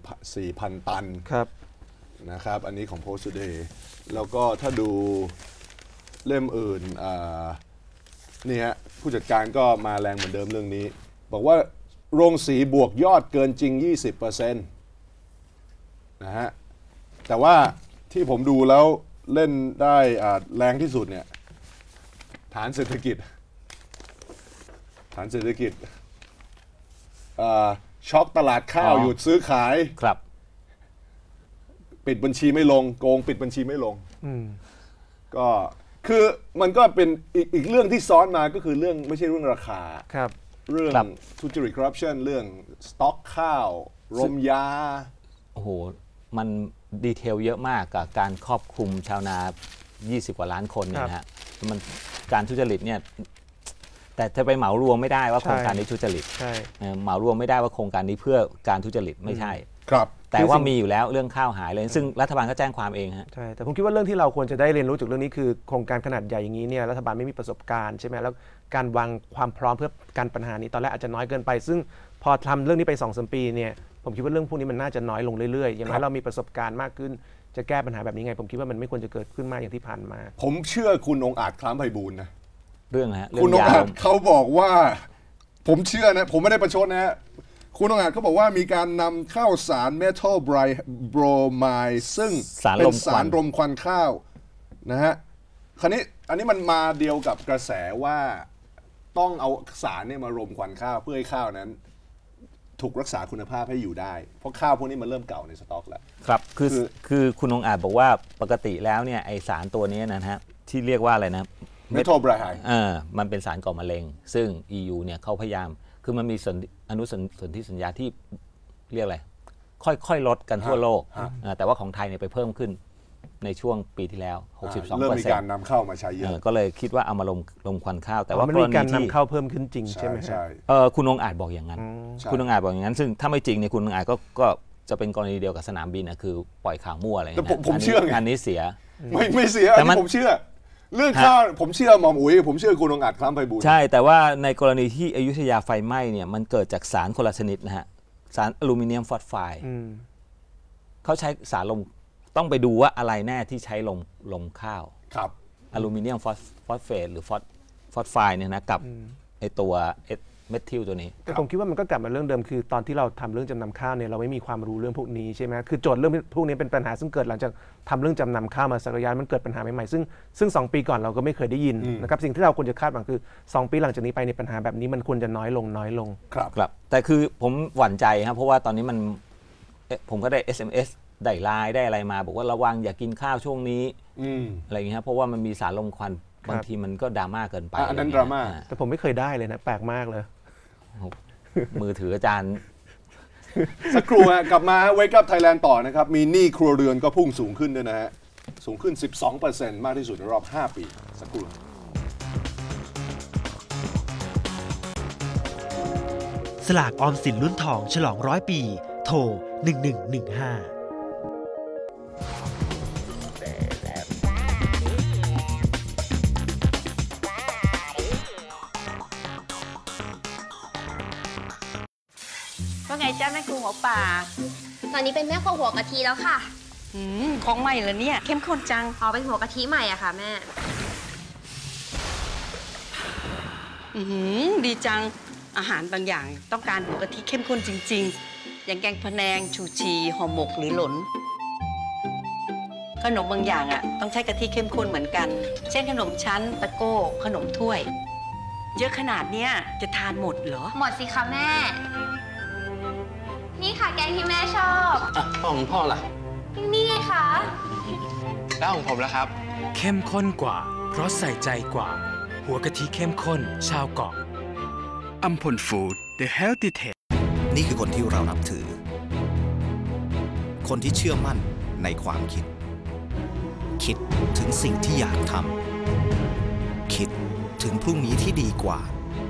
4,000 ตันนะครับอันนี้ของโพสต์เดย์แล้วก็ถ้าดูเล่มอื่นนี่ฮะผู้จัดการก็มาแรงเหมือนเดิมเรื่องนี้บอกว่าโรงสีบวกยอดเกินจริง 20% นะฮะแต่ว่าที่ผมดูแล้วเล่นได้แรงที่สุดเนี่ยฐานเศรษฐกิจช็อกตลาดข้าวหยุดซื้อขายครับปิดบัญชีไม่ลงโกงปิดบัญชีไม่ลงก็คือมันก็เป็นอีกเรื่องที่ซ้อนมาก็คือเรื่องไม่ใช่เรื่องราคาเรื่องทุจริตคอร์รัปชันเรื่องสต็อกข้าวรมยาโอ้โหมันดีเทลเยอะมากกับการครอบคลุมชาวนา20 กว่าล้านคนเนี่ยนะฮะมันการทุจริตเนี่ยแต่จะไปเหมารวมไม่ได้ว่าโครงการนี้ทุจริตเหมารวมไม่ได้ว่าโครงการนี้เพื่อการทุจริตไม่ใช่ครับแต่ว่ามีอยู่แล้วเรื่องข้าวหายเลยซึ่งรัฐบาลก็แจ้งความเองฮะใช่แต่ผมคิดว่าเรื่องที่เราควรจะได้เรียนรู้จากเรื่องนี้คือโครงการขนาดใหญ่อย่างนี้เนี่ยรัฐบาลไม่มีประสบการณ์ใช่ไหมแล้วการวางความพร้อมเพื่อการปัญหานี้ตอนแรกอาจจะน้อยเกินไปซึ่งพอทำเรื่องนี้ไป 2-3 ปีเนี่ยผมคิดว่าเรื่องพวกนี้มันน่าจะน้อยลงเรื่อยๆอย่างน้อยเรามีประสบการณ์มากขึ้นจะแก้ปัญหาแบบนี้ไงผมคิดว่ามันไม่ควรจะเกิดขึ้นมากอย่างที่ผ่านมาผมเชื่อคุณองค์อาจคล้ามไพบูลย์นะเรื่องฮะคุณองค์อาจเขาบอกว่าผมเชื่อนะผมไม่ได้ประชดนะฮะคุณองค์อาจเขาบอกว่ามีการนำข้าวสารเมทัลโบรไมด์ซึ่งเป็นสารรมควันข้าวนะฮะคราวนี้อันนี้มันมาเดียวกับกระแสว่าต้องเอาสารเนี่ยมารมควันข้าวเพื่อให้ข้าวนั้นถูกรักษาคุณภาพให้อยู่ได้เพราะข้าวพวกนี้มันเริ่มเก่าในสต็อกแล้วครับคือคุณองค์อาจบอกว่าปกติแล้วเนี่ยไอสารตัวนี้นะฮะที่เรียกว่าอะไรนะเมทัลไบรไฮด์มันเป็นสารก่อมะเร็งซึ่ง EU เนี่ยเขาพยายามคือมันมีอนุสนธิสัญญาที่เรียกอะไรค่อยๆลดกันทั่วโลกแต่ว่าของไทยเนี่ยไปเพิ่มขึ้นในช่วงปีที่แล้ว 62% เริ่มมีการนำเข้ามาใช้เยอะก็เลยคิดว่าเอามาลงควันข้าวแต่ว่ามันมีการนำเข้าเพิ่มขึ้นจริงใช่ไหมใช่คุณองค์อาจบอกอย่างนั้นคุณองค์อาจบอกอย่างนั้นซึ่งถ้าไม่จริงเนี่ยคุณองค์อาจก็จะเป็นกรณีเดียวกับสนามบินนะคือปล่อยข่าวมั่วอะไรอย่างเงี้ยผมเชื่องานนี้เสียไม่เสียแต่ผมเชื่อเรื่องข้าวผมเชื่อหม่อมอุ๋ยผมเชื่อคุณองค์อาจคล้ามไพบูลย์ใช่แต่ว่าในกรณีที่อยุธยาไฟไหม้เนี่ยมันเกิดจากสารคนละชนิดนะฮะสารอลูมิเนียมฟอสไฟด์เขาใช้สารลมต้องไปดูว่าอะไรแน่ที่ใช้ลมข้าวครับอลูมิเนียมฟอสเฟตหรือฟอสไฟด์เนี่ยนะกับไอตัวเมทิลตัวนี้แต่ผมคิดว่ามันก็กลับมาเรื่องเดิมคือตอนที่เราทำเรื่องจำนำข้าวเนี่ยเราไม่มีความรู้เรื่องพวกนี้ใช่ไหมคือโจทย์เรื่องพวกนี้เป็นปัญหาซึ่งเกิดหลังจากทำเรื่องจำนำข้าวมาสักระยะมันเกิดปัญหาใหม่ๆซึ่ง2 ปีก่อนเราก็ไม่เคยได้ยินนะครับสิ่งที่เราควรจะคาดหวังคือ2 ปีหลังจากนี้ไปในปัญหาแบบนี้มันควรจะน้อยลงครับแต่คือผมหวั่นใจครับเพราะว่าตอนนี้ผมก็ได้ SMS ได้ไลน์ได้อะไรมาบอกว่าระวังอย่ากินข้าวช่วงนี้อะไรอย่างเงี้ยเพราะว่ามันมีสารลมควันบางทีมันก็ดราม่าเกินไปอันนั้นดราม่าแต่ผมไม่เคยได้เลยนะแปลกมากเลยมือถืออาจารย์สักครู่กลับมา Wake Up Thailand ต่อนะครับมีหนี้ครัวเรือนก็พุ่งสูงขึ้นด้วยนะฮะสูงขึ้น 12% มากที่สุดในรอบ5 ปีสักครู่สลากออมสินลุ้นทองฉลอง100 ปีโทร1115 ว่าไงจ้าแม่ครัวหัวป่าตอนนี้เป็นแม่ครัวหัวกะทิแล้วค่ะของใหม่เหรอเนี่ยเข้มข้นจังเป็นหัวกะทิใหม่อะค่ะแม่ดีจังอาหารบางอย่างต้องการหัวกะทิเข้มข้นจริงๆอย่างแกงพะแนงชูชีห่อหมกหรือหลนขนมบางอย่างอะต้องใช้กะทิเข้มข้นเหมือนกันเช่นขนมชั้นตะโก้ขนมถ้วยเยอะขนาดเนี้ยจะทานหมดเหรอหมดสิคะแม่นี่ค่ะแกงที่แม่ชอบของพ่อล่ะนี่ไงคะแล้วของผมล่ะครับเข้มข้นกว่าเพราะใส่ใจกว่าหัวกะทิเข้มข้นชาวเกาะอัมพลฟู้ด The Healthy Taste นี่คือคนที่เรานับถือคนที่เชื่อมั่นในความคิดถึงสิ่งที่อยากทำคิดถึงพรุ่งนี้ที่ดีกว่า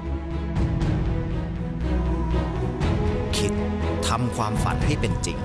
คิดทำความฝันให้เป็นจริง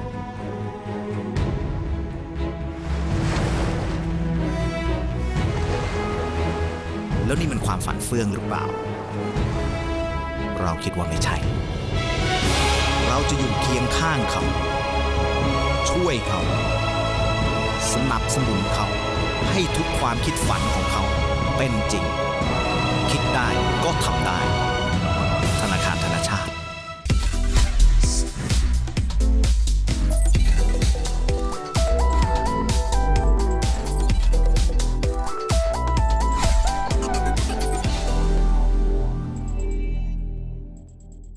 แล้วนี่มันความฝันเฟื่องหรือเปล่าเราคิดว่าไม่ใช่เราจะอยู่เคียงข้างเขาช่วยเขาสนับสนุนเขาให้ทุกความคิดฝันของเขาเป็นจริงคิดได้ก็ทำได้ธนาคารธนชาติ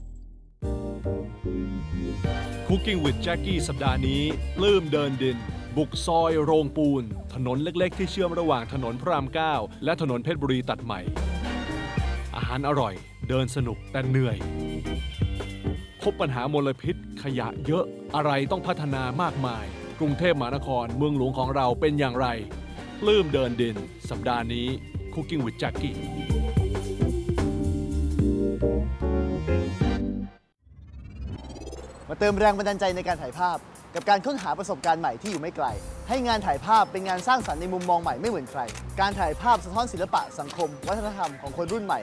Cooking with Jackie สัปดาห์นี้ปลื้มเดินดินบุกซอยโรงปูนถนนเล็กๆที่เชื่อมระหว่างถนนพระราม 9 และถนนเพชรบุรีตัดใหม่อาหารอร่อยเดินสนุกแต่เหนื่อยพบปัญหามลพิษขยะเยอะอะไรต้องพัฒนามากมายกรุงเทพมหานครเมืองหลวงของเราเป็นอย่างไรปลื้มเดินดินสัปดาห์นี้ Cooking with Jackie มาเติมแรงบันดาลใจในการถ่ายภาพกับการค้นหาประสบการณ์ใหม่ที่อยู่ไม่ไกลให้งานถ่ายภาพเป็นงานสร้างสรรค์ในมุมมองใหม่ไม่เหมือนใครการถ่ายภาพสะท้อนศิลปะสังคมวัฒนธรรมของคนรุ่นใหม่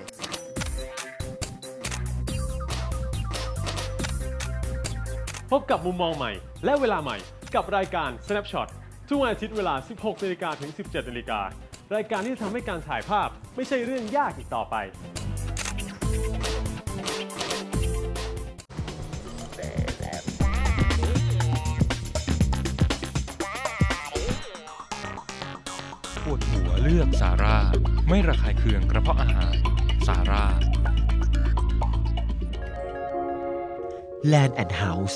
พบกับมุมมองใหม่และเวลาใหม่กับรายการ Snapshot ทุกวันอาทิตย์เวลา 16 นาฬิกาถึง 17 นาฬิการายการที่จะทำให้การถ่ายภาพไม่ใช่เรื่องยากอีกต่อไปปวดหัวเลือกซาร่าไม่ระคายเคืองกระเพาะอาหารซาร่า Land and House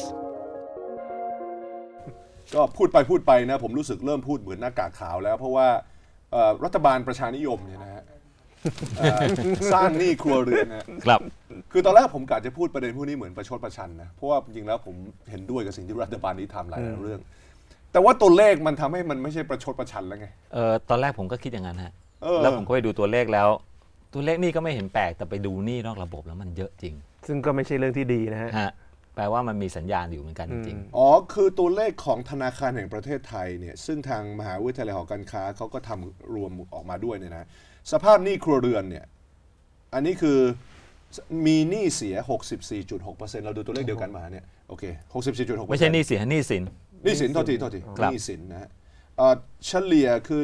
ก็พูดไปนะผมรู้สึกเริ่มพูดเหมือนหน้ากากขาวแล้วเพราะว่ารัฐบาลประชานิยมเนี่ยนะฮะสร้างหนี้ครัวเรือนนะครับคือตอนแรกผมกะจะพูดประเด็นพวกนี้เหมือนประชดประชันนะเพราะว่าจริงๆแล้วผมเห็นด้วยกับสิ่งที่รัฐบาลนี้ทำหลายเรื่องแต่ว่าตัวเลขมันทำให้มันไม่ใช่ประชดประชันแล้วไงตอนแรกผมก็คิดอย่างนั้นฮะแล้วผมก็ไปดูตัวเลขแล้วตัวเลขนี่ก็ไม่เห็นแปลกแต่ไปดูหนี้นอกระบบแล้วมันเยอะจริงซึ่งก็ไม่ใช่เรื่องที่ดีนะฮะแปลว่ามันมีสัญญาณอยู่เหมือนกันจริงคือตัวเลขของธนาคารแห่งประเทศไทยเนี่ยซึ่งทางมหาวิทยาลัยหอการค้าเขาก็ทำรวมออกมาด้วยเนี่ยนะสภาพหนี้ครัวเรือนเนี่ยอันนี้คือมีหนี้เสีย 64.6% เราดูตัวเลขเดียวกันมาเนี่ยโอเค 64.6% ไม่ใช่หนี้เสียหนี้สินโทษทีหนี้สินนะฮะเฉลี่ยคือ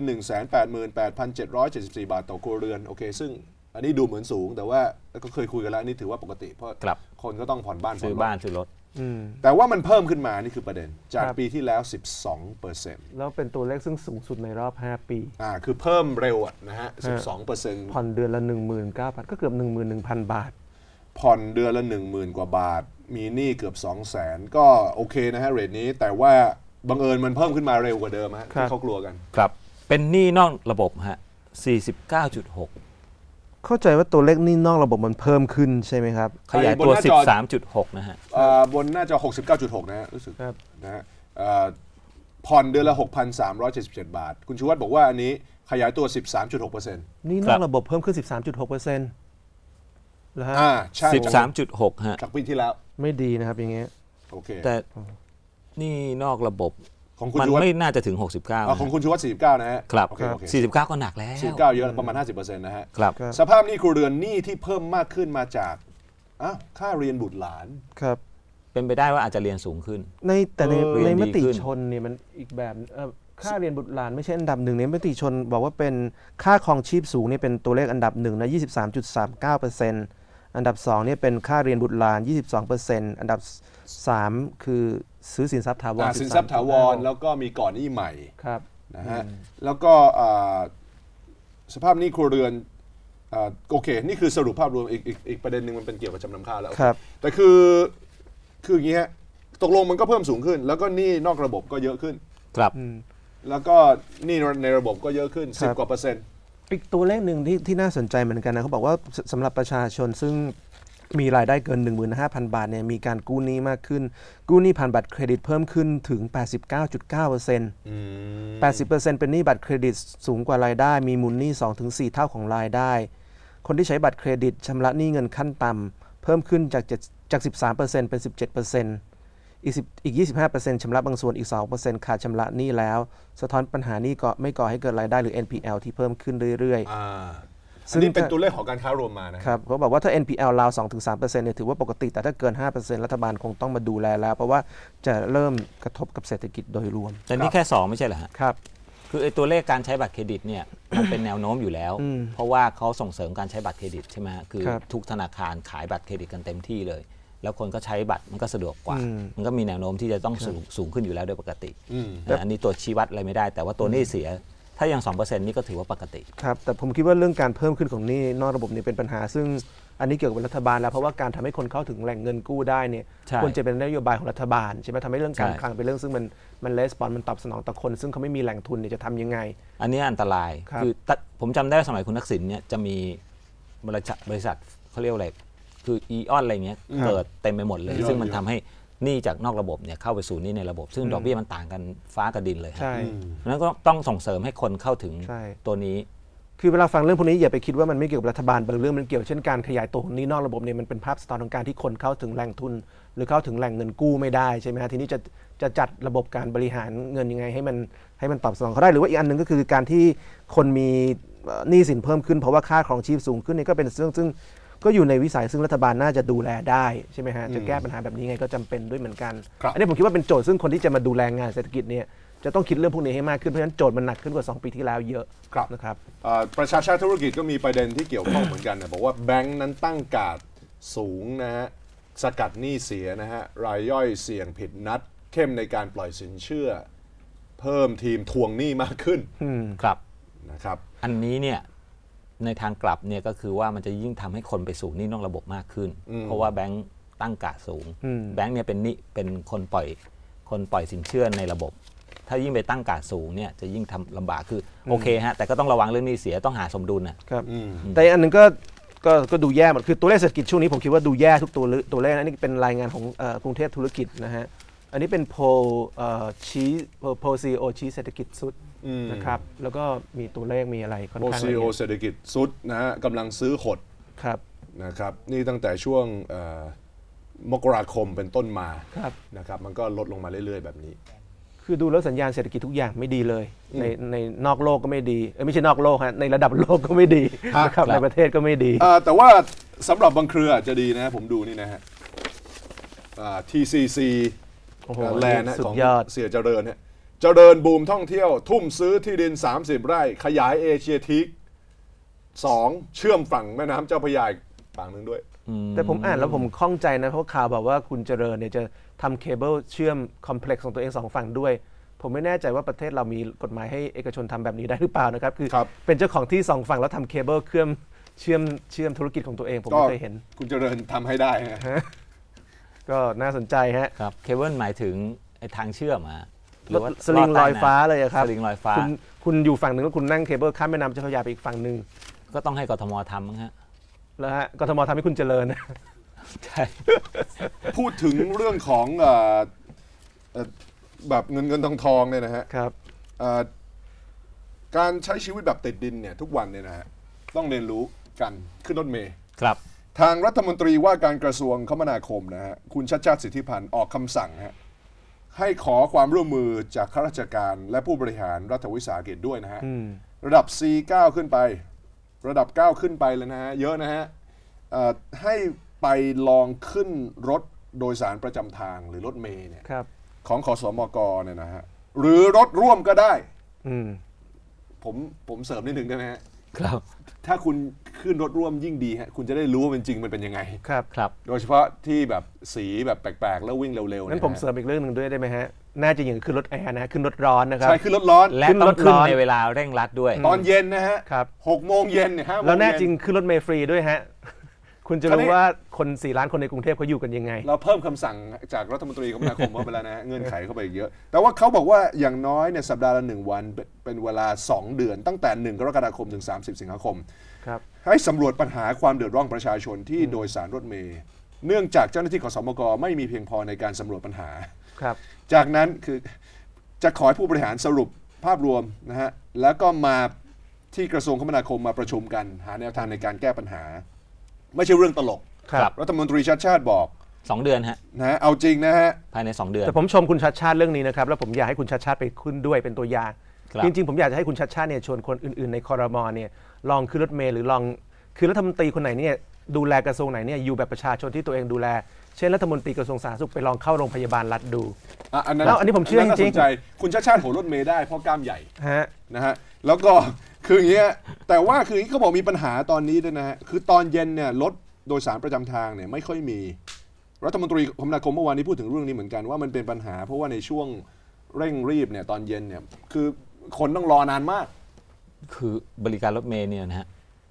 188,774 บาทต่อครัวเรือนโอเคซึ่งอันนี้ดูเหมือนสูงแต่ว่าก็เคยคุยกันแล้วอันนี้ถือว่าปกติเพราะคนก็ต้องผ่อนบ้านซื้อบ้านซื้อรถแต่ว่ามันเพิ่มขึ้นมานี่คือประเด็นจากปีที่แล้ว 12% แล้วเป็นตัวเลขซึ่งสูงสุดในรอบ5ปีคือเพิ่มเร็วนะฮะ 12% ผ่อนเดือนละ 19,000 ก็เกือบ 11,000 บาทผ่อนเดือนละ 10,000 กว่าบาทมีหนี้เกือบ 200,000 ก็โอเคนะฮะเรทนี้แต่ว่าบังเอิญมันเพิ่มขึ้นมาเร็วกว่าเดิมฮะที่เขากลัวกันครับเป็นหนี้นอกระบบฮะ 49.6 เข้าใจว่าตัวเลขหนี้นอกระบบมันเพิ่มขึ้นใช่ไหมครับขยายตัว 13.6 นะฮะบนหน้าจอ 69.6 นะฮะรู้สึกนะฮะผ่อนเดือนละ 6,377 บาทคุณชูวัฒน์บอกว่าอันนี้ขยายตัว 13.6% นี่นอกระบบเพิ่มขึ้น 13.6%แล้วฮะ 13.6 ฮะจากปีที่แล้วไม่ดีนะครับอย่างเงี้ยโอเคแต่นี่นอกระบบมันไม่น่าจะถึง69 ของคุณชูวัฒน์49นะฮะครับ49ก็หนักแล้ว 49เยอะประมาณ 50% นะฮะครับสภาพหนี้ครัวเรือนหนี้ที่เพิ่มมากขึ้นมาจากค่าเรียนบุตรหลานครับเป็นไปได้ว่าอาจจะเรียนสูงขึ้นแต่ในมติชนเนี่ยมันอีกแบบค่าเรียนบุตรหลานไม่ใช่อันดับหนึ่งในมติชนบอกว่าเป็นค่าครองชีพสูงนี่เป็นตัวเลขอันดับ1นะ 23.39% อันดับ2เนี่ยเป็นค่าเรียนบุตรหลาน 22% อันดับ3คือซื้อสินทรัพย์ถาวรสินทรัพย์ถาวรแล้วก็มีก่อนหนี้ใหม่นะฮะแล้วก็สภาพหนี้ครัวเรือนโอเคนี่คือสรุปภาพรวมอีกประเด็นหนึ่งมันเป็นเกี่ยวกับจำนำข้าวแล้วแต่คืออย่างเงี้ยตกลงมันก็เพิ่มสูงขึ้นแล้วก็หนี้นอกระบบก็เยอะขึ้นครับแล้วก็หนี้ในระบบก็เยอะขึ้น10 กว่า% อีกตัวเลขหนึ่งที่น่าสนใจเหมือนกันนะเขาบอกว่าสำหรับประชาชนซึ่งมีรายได้เกิน 15,000 บาทเนี่ยมีการกู้หนี้มากขึ้นกู้หนี้ผ่านบัตรเครดิตเพิ่มขึ้นถึง 89.9% 80% เป็นหนี้บัตรเครดิตสูงกว่ารายได้มีมูลหนี้ 2-4 เท่าของรายได้คนที่ใช้บัตรเครดิตชำระหนี้เงินขั้นต่ำเพิ่มขึ้นจาก 13% เป็น 17%อีก 25% ชำระบางส่วนอีก 2% ขาดชำระหนี้แล้วสะท้อนปัญหานี้ก็ไม่ก่อให้เกิดรายได้หรือ NPL ที่เพิ่มขึ้นเรื่อยๆซึ่งนี่เป็นตัวเลขของการค้ารวมมานะครับเขาบอกว่าถ้า NPL ราว 2-3% เนี่ยถือว่าปกติแต่ถ้าเกิน 5% รัฐบาลคงต้องมาดูแลแล้วเพราะว่าจะเริ่มกระทบกับเศรษฐกิจโดยรวมแต่นี่แค่2ไม่ใช่เหรอฮะครับคือไอ้ตัวเลขการใช้บัตรเครดิตเนี่ยมันเป็นแนวโน้มอยู่แล้วเพราะว่าเขาส่งเสริมการใช้บัตรเครดิตใช่ไหมคือทุกธนาคารขายบัตรเครดิตกันเต็มที่เลยแล้วคนก็ใช้บัตรมันก็สะดวกกว่ามันก็มีแนวโน้มที่จะต้องสูงขึ้นอยู่แล้วโดยปกติอันนี้ตัวชี้วัดอะไรไม่ได้แต่ว่าตัวหนี้เสียถ้ายัง 2% นี่ก็ถือว่าปกติครับแต่ผมคิดว่าเรื่องการเพิ่มขึ้นของหนี้นอกระบบนี่เป็นปัญหาซึ่งอันนี้เกี่ยวกับรัฐบาลแล้วเพราะว่าการทำให้คนเข้าถึงแหล่งเงินกู้ได้เนี่ยควรจะเป็นนโยบายของรัฐบาลใช่ไหมทำให้เรื่องการคลังเป็นเรื่องซึ่งมันレスปอนมันตอบสนองต่อคนซึ่งเขาไม่มีแหล่งทุนเนี่ยจะทำยังไงอันนี้อันตรายคือผมจำได้สมัยคุณทักษิณเนี่ยจะมีบริษัทเขาเรียกอะไรคืออีออนอะไรเงี้ยเกิดเต็มไปหมดเลยซึ่งมันทำให้หนี้จากนอกระบบเนี่ยเข้าไปสู่หนี้ในระบบซึ่งดอกเบี้ยมันต่างกันฟ้ากับดินเลยครับเพราะฉะนั้นก็ต้องส่งเสริมให้คนเข้าถึงตัวนี้คือเวลาฟังเรื่องพวกนี้อย่าไปคิดว่ามันไม่เกี่ยวกับรัฐบาลบางเรื่องมันเกี่ยวเช่นการขยายตัวของหนี้นอกระบบเนี่ยมันเป็นภาพสะท้อนของการที่คนเข้าถึงแหล่งทุนหรือเข้าถึงแหล่งเงินกู้ไม่ได้ใช่ไหมฮะทีนี้จะจัดระบบการบริหารเงินยังไงให้มันตอบสนองเขาได้หรือว่าอีกอันหนึ่งก็คือการที่คนมีหนี้สินเพิ่มขึ้นเพราะว่าค่าครองชีพสูงขึ้นนี่ก็เป็นซึ่งก็อยู่ในวิสัยซึ่งรัฐบาลน่าจะดูแลได้ใช่ไหมฮะจะแก้ปัญหาแบบนี้ไงก็จำเป็นด้วยเหมือนกันอันนี้ผมคิดว่าเป็นโจทย์ซึ่งคนที่จะมาดูแลงานเศรษฐกิจเนี่ยจะต้องคิดเรื่องพวกนี้ให้มากขึ้นเพราะฉะนั้นโจทย์มันหนักขึ้นกว่า2 ปีที่แล้วเยอะนะครับประชาชาติธุรกิจก็มีประเด็นที่เกี่ยวข้องเหมือนกันนะบอกว่าแบงก์นั้นตั้งการ์ดสูงนะฮะสกัดหนี้เสียนะฮะรายย่อยเสี่ยงผิดนัดเข้มในการปล่อยสินเชื่อเพิ่มทีมทวงหนี้มากขึ้นครับนะครับอันนี้เนี่ยในทางกลับเนี่ยก็คือว่ามันจะยิ่งทำให้คนไปสู่หนี้นอกระบบมากขึ้นเพราะว่าแบงก์ตั้งการ์ดสูงแบงก์เนี่ยเป็นคนปล่อยสินเชื่อในระบบถ้ายิ่งไปตั้งการ์ดสูงเนี่ยจะยิ่งทำลำบากคือโอเคฮะแต่ก็ต้องระวังเรื่องหนี้เสียต้องหาสมดุลนะครับแต่อันนึงก็ดูแย่หมดคือตัวเลขเศรษฐกิจช่วงนี้ผมคิดว่าดูแย่ทุกตัวเลขนะนี่เป็นรายงานของกรุงเทพธุรกิจนะฮะอันนี้เป็นโพลซีโอชี้เศรษฐกิจสุดนะครับแล้วก็มีตัวเลขมีอะไรค่อนข้างโพลซีโอเศรษฐกิจสุดนะฮะกำลังซื้อหดนะครับนี่ตั้งแต่ช่วงมกราคมเป็นต้นมานะครับมันก็ลดลงมาเรื่อยๆแบบนี้คือดูแล้วสัญญาณเศรษฐกิจทุกอย่างไม่ดีเลยในนอกโลกก็ไม่ดีไม่ใช่นอกโลกฮะในระดับโลกก็ไม่ดีนะครับในประเทศก็ไม่ดีแต่ว่าสำหรับบางเครือจะดีนะผมดูนี่นะฮะTCC แลนด์ของเสียเจริญเนี่ยเจริญบูมท่องเที่ยวทุ่มซื้อที่ดิน30 ไร่ขยายเอเชียทิก2เชื่อมฝั่งแม่น้ำเจ้าพระยาฝั่งนึงด้วยแต่ผมอ่านแล้วผมข้องใจนะเพราะข่าวบอกว่าคุณเจริญเนี่ยจะทำเคเบิลเชื่อมคอมเพล็กซ์ของตัวเอง2 ฝั่งด้วยผมไม่แน่ใจว่าประเทศเรามีกฎหมายให้เอกชนทำแบบนี้ได้หรือเปล่านะครับคือเป็นเจ้าของที่2 ฝั่งแล้วทำเคเบิลเชื่อมธุรกิจของตัวเองผมไม่เคยเห็นคุณเจริญทำให้ได้ก็น่าสนใจฮะครับเคเบิลหมายถึงทางเชื่อมหรือว่าสลิงลอยฟ้าเลยครับสลิงลอยฟ้าคุณอยู่ฝั่งหนึ่งแล้วคุณนั่งเคเบิลข้ามแม่น้ำเจ้าพระยาไปอีกฝั่งหนึ่งก็ต้องให้กทมทำมั้งฮะแล้วฮะกทมทำให้คุณเจริญใช่พูดถึงเรื่องของแบบเงินทองเนี่ยนะฮะการใช้ชีวิตแบบติดดินเนี่ยทุกวันเนี่ยนะฮะต้องเรียนรู้กันขึ้นรถเมล์ครับทางรัฐมนตรีว่าการกระทรวงคมนาคมนะฮะคุณชัชชาติสิทธิพันธ์ออกคำสั่งฮะให้ขอความร่วมมือจากข้าราชการและผู้บริหารรัฐวิสาหกิจด้วยนะฮะระดับ C9 ขึ้นไประดับ9ขึ้นไปเลยนะฮะเยอะนะฮะให้ไปลองขึ้นรถโดยสารประจำทางหรือรถเมล์เนี่ยของขสมกเนี่ยนะฮะหรือรถร่วมก็ได้ผมเสริมนิดหนึ่งได้ไหมฮะครับถ้าคุณขึ้นรถร่วมยิ่งดีฮะคุณจะได้รู้ว่าเป็นจริงมันเป็นยังไงครับโดยเฉพาะที่แบบสีแบบแปลกๆแล้ววิ่งเร็วๆงั้นผมเสริมอีกเรื่องหนึ่งด้วยได้ไหมฮะน่าจะอย่างขึ้นรถแอร์นะขึ้นรถร้อนนะครับใช่ขึ้นรถร้อนและต้องขึ้นในเวลาเร่งรัดด้วยตอนเย็นนะฮะ6 โมงเย็นเนี่ย5 โมงแล้วแน่จริงขึ้นรถเมล์ฟรีด้วยฮะคุณจะรู้ว่าคน4 ล้านคนในกรุงเทพเขาอยู่กันยังไงเราเพิ่มคำสั่งจากรัฐมนตรีคมนาคมเข้าไปแล้วนะฮะเงื่อนไขเข้าไปเยอะแต่ว่าเขาบอกว่าอย่างน้อยเนี่ยสัปดาห์ละ1 วันเป็นเวลา2 เดือนตั้งแต่1 กรกฎาคมถึง30 สิงหาคมให้สำรวจปัญหาความเดือดร้อนประชาชนที่โดยสารรถเมล์เนื่องจากเจ้าหน้าที่ขสมกไม่มีเพียงพอในการสำรวจปัญหาจากนั้นคือจะขอให้ผู้บริหารสรุปภาพรวมนะฮะแล้วก็มาที่กระทรวงคมนาคมมาประชุมกันหาแนวทางในการแก้ปัญหาไม่ใช่เรื่องตลกรัฐมนตรีชัชชาติบอก 2 เดือนฮะนะเอาจริงนะฮะภายใน2 เดือนแต่ผมชมคุณชัชชาติเรื่องนี้นะครับแล้วผมอยากให้คุณชัชชาติไปขึ้นด้วยเป็นตัวอย่างจริงๆผมอยากจะให้คุณชัชชาติเนี่ยชวนคนอื่นๆในครม.เนี่ยลองขึ้นรถเมล์หรือลองคือรัฐมนตรีคนไหนเนี่ยดูแลกระทรวงไหนเนี่ยอยู่แบบประชาชนที่ตัวเองดูแลเช่นรัฐมนตรีกระทรวงสาธารณสุขไปลองเข้าโรงพยาบาลรัฐดูอันนี้ผมเชื่อจริงๆคุณชัชชาติโหรถเมล์ได้เพราะกล้ามใหญ่นะฮะแล้วก็คืออย่างเงี้ยแต่ว่าคือเขาบอกมีปัญหาตอนนี้ด้วยนะฮะคือตอนเย็นเนี่ยรถโดยสารประจำทางเนี่ยไม่ค่อยมีรัฐมนตรีคมนาคมเมื่อวานนี้พูดถึงเรื่องนี้เหมือนกันว่ามันเป็นปัญหาเพราะว่าในช่วงเร่งรีบเนี่ยตอนเย็นเนี่ยคือคนต้องรอนานมากคือบริการรถเมล์เนี่ยนะฮะ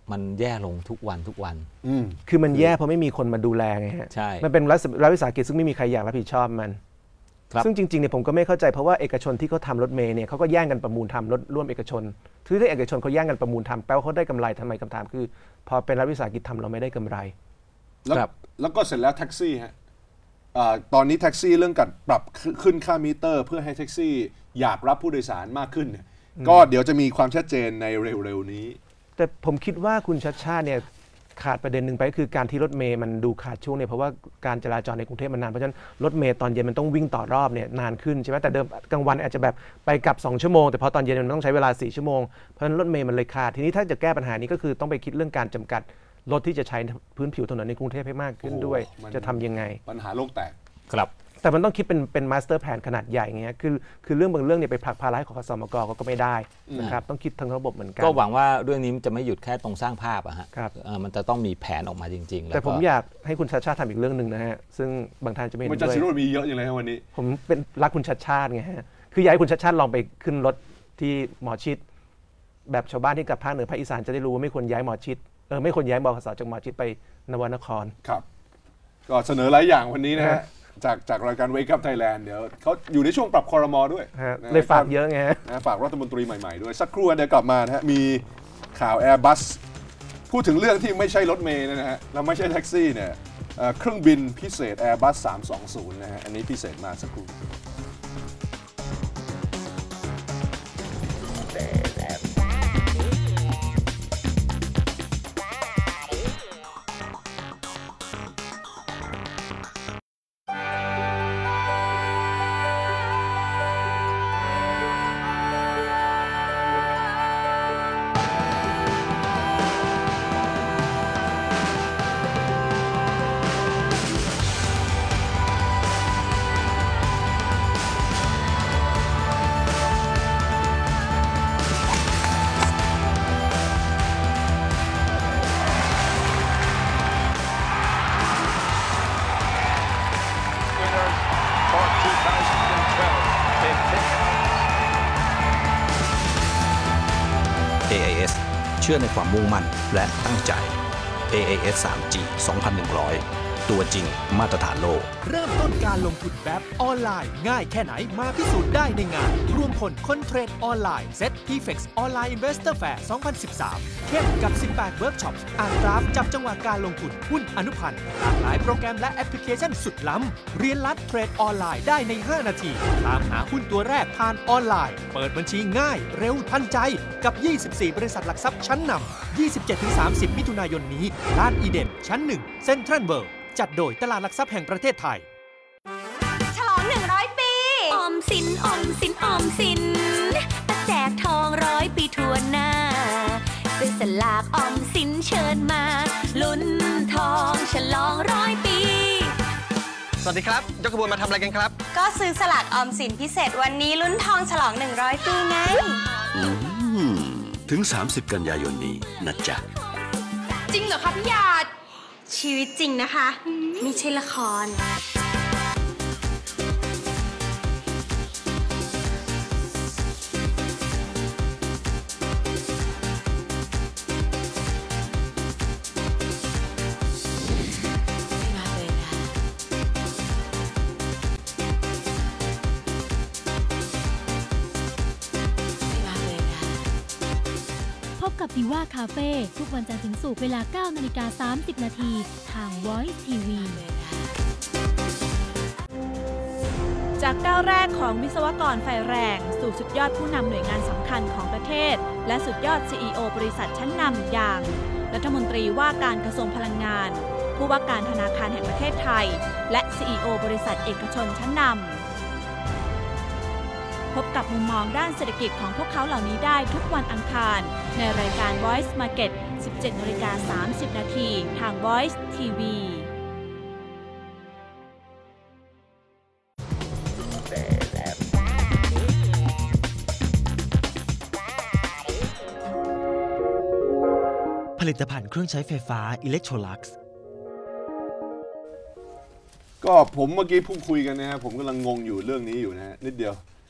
มันแย่ลงทุกวันคือมันแย่เพราะไม่มีคนมาดูแลไงฮะใช่มันเป็นรัฐวิสาหกิจซึ่งไม่มีใครอยากรับผิดชอบมันซึ่งจริงๆเนี่ยผมก็ไม่เข้าใจเพราะว่าเอกชนที่เขาทำรถเมล์เนี่ยเขาก็แย่งกันประมูลทำรถร่วมเอกชนคือถ้าเอกชนเขาแย่งกันประมูลทำแปลว่าเขาได้กำไรทำไมคำถามคือพอเป็นรัฐวิสาหกิจทำเราไม่ได้กำไรแล้วก็เสร็จแล้วแท็กซี่ฮะตอนนี้แท็กซี่เรื่องการปรับขึ้นค่ามิเตอร์เพื่อให้แท็กซี่อยากรับผู้โดยสารมากขึ้นเนี่ยก็เดี๋ยวจะมีความชัดเจนในเร็วๆนี้แต่ผมคิดว่าคุณชัชชาติเนี่ยขาดประเด็นหนึ่งไปก็คือการที่รถเมย์มันดูขาดช่วงเนี่ยเพราะว่าการจราจรในกรุงเทพมันนานเพราะฉะนั้นรถเมย์ตอนเย็นมันต้องวิ่งต่อรอบเนี่ยนานขึ้นใช่ไหมแต่เดิมกลางวันอาจจะแบบไปกลับ2 ชั่วโมงแต่พอตอนเย็นมันต้องใช้เวลา4 ชั่วโมงเพราะฉะนั้นรถเมย์มันเลยขาดทีนี้ถ้าจะแก้ปัญหานี้ก็คือต้องไปคิดเรื่องการจำกัดรถที่จะใช้พื้นผิวถนนในกรุงเทพให้มากขึ้นด้วยจะทำยังไงปัญหาโลกแตกครับแต่มันต้องคิดเป็นมาสเตอร์แพลนขนาดใหญ่เงี้ยคือเรื่องบางเรื่องเนี่ยไปผลักภาระให้ขสมกก็ไม่ได้นะครับต้องคิดทั้งระบบเหมือนกันก็หวังว่าเรื่องนี้จะไม่หยุดแค่ตรงสร้างภาพอะฮะมันจะต้องมีแผนออกมาจริงๆแต่ผมอยากให้คุณชัชชาติทำอีกเรื่องหนึ่งนะฮะซึ่งบางท่านจะไม่เห็นด้วยมันจะชิโร่มีเยอะอย่างไรวันนี้ผมเป็นรักคุณชัชชาติไงฮะคืออยากให้คุณชัชชาติลองไปขึ้นรถที่หมอชิดแบบชาวบ้านที่กลับภาคเหนือภาคอีสานจะได้รู้ว่าไม่ควรย้ายหมอชิดไม่ควรย้ายบขส.จากหมอชิดไปนวนครครับก็เสนอหลายอย่างวันนี้นะฮะจากรายการ Wake Up Thailand เดี๋ยวเขาอยู่ในช่วงปรับครม.ด้วยเลยฝากเยอะไงฝากรัฐมนตรีใหม่ๆด้วยสักครู่เดี๋ยวกลับมานะฮะมีข่าว Airbus พูดถึงเรื่องที่ไม่ใช่รถเมล์นะฮะแล้วไม่ใช่แท็กซี่เนี่ยเครื่องบินพิเศษ Airbus 320นะฮะอันนี้พิเศษมากสักครู่ AIS เชื่อในความมุ่งมั่นและตั้งใจ AIS 3G 2100 ตัวจริงมาตรฐานโลกเริ่มต้นการลงทุนแบบออนไลน์ง่ายแค่ไหนมาพิสูจน์ได้ในงานรวมพลคนเทรดออนไลน์ Set PFEX Online Investor Fair 2013 เข้มกับ 18 เวิร์กช็อปอ่านกราฟจับจังหวะการลงทุนหุ้นอนุพันธ์หลากหลายโปรแกรมและแอปพลิเคชันสุดล้ำเรียนรัดเทรดออนไลน์ได้ใน 5 นาทีตามหาหุ้นตัวแรกผ่านออนไลน์เปิดบัญชีง่ายเร็วทันใจกับ 24 บริษัทหลักทรัพย์ชั้นนำ 27-30 มิถุนายนนี้ลานอีเดนชั้น 1 เซ็นทรัลเวิลด์จัดโดยตลาดหลักทรัพย์แห่งประเทศไทยฉลอง100 ปีออมสินออมสินออมสินแจกทอง100 ปีทั่วหน้าเป็นสลากออมสินเชิญมาลุ้นทองฉลอง100 ปีสวัสดีครับยกขบวนมาทำอะไรกันครับก็ซื้อสลากออมสินพิเศษวันนี้ลุ้นทองฉลอง100 ปีไงถึง 30 กันยายนนี้นะจ๊ะจริงเหรอคะพี่หยาดชีวิตจริงนะคะไม่ใช่ละครกับดิว่าคาเฟ่ทุกวันจันทร์ถึงศุกร์เวลา 9:30 นาทีทาง Voice TV จากก้าวแรกของวิศวกรไฟแรงสู่สุดยอดผู้นำหน่วยงานสำคัญของประเทศและสุดยอด CEO บริษัทชั้นนำอย่างรัฐมนตรีว่าการกระทรวงพลังงานผู้ว่าการธนาคารแห่งประเทศไทยและ CEO บริษัทเอกชนชั้นนำพบกับมุมมองด้านเศรษฐกิจของพวกเขาเหล่านี้ได้ทุกวันอังคารในรายการ Voice Market 17:30 นาทีทาง Voice TV ผลิตภัณฑ์เครื่องใช้ไฟฟ้า Electrolux ก็ผมเมื่อกี้พูดคุยกันนะฮะผมกำลังงงอยู่เรื่องนี้อยู่นะฮะนิดเดียว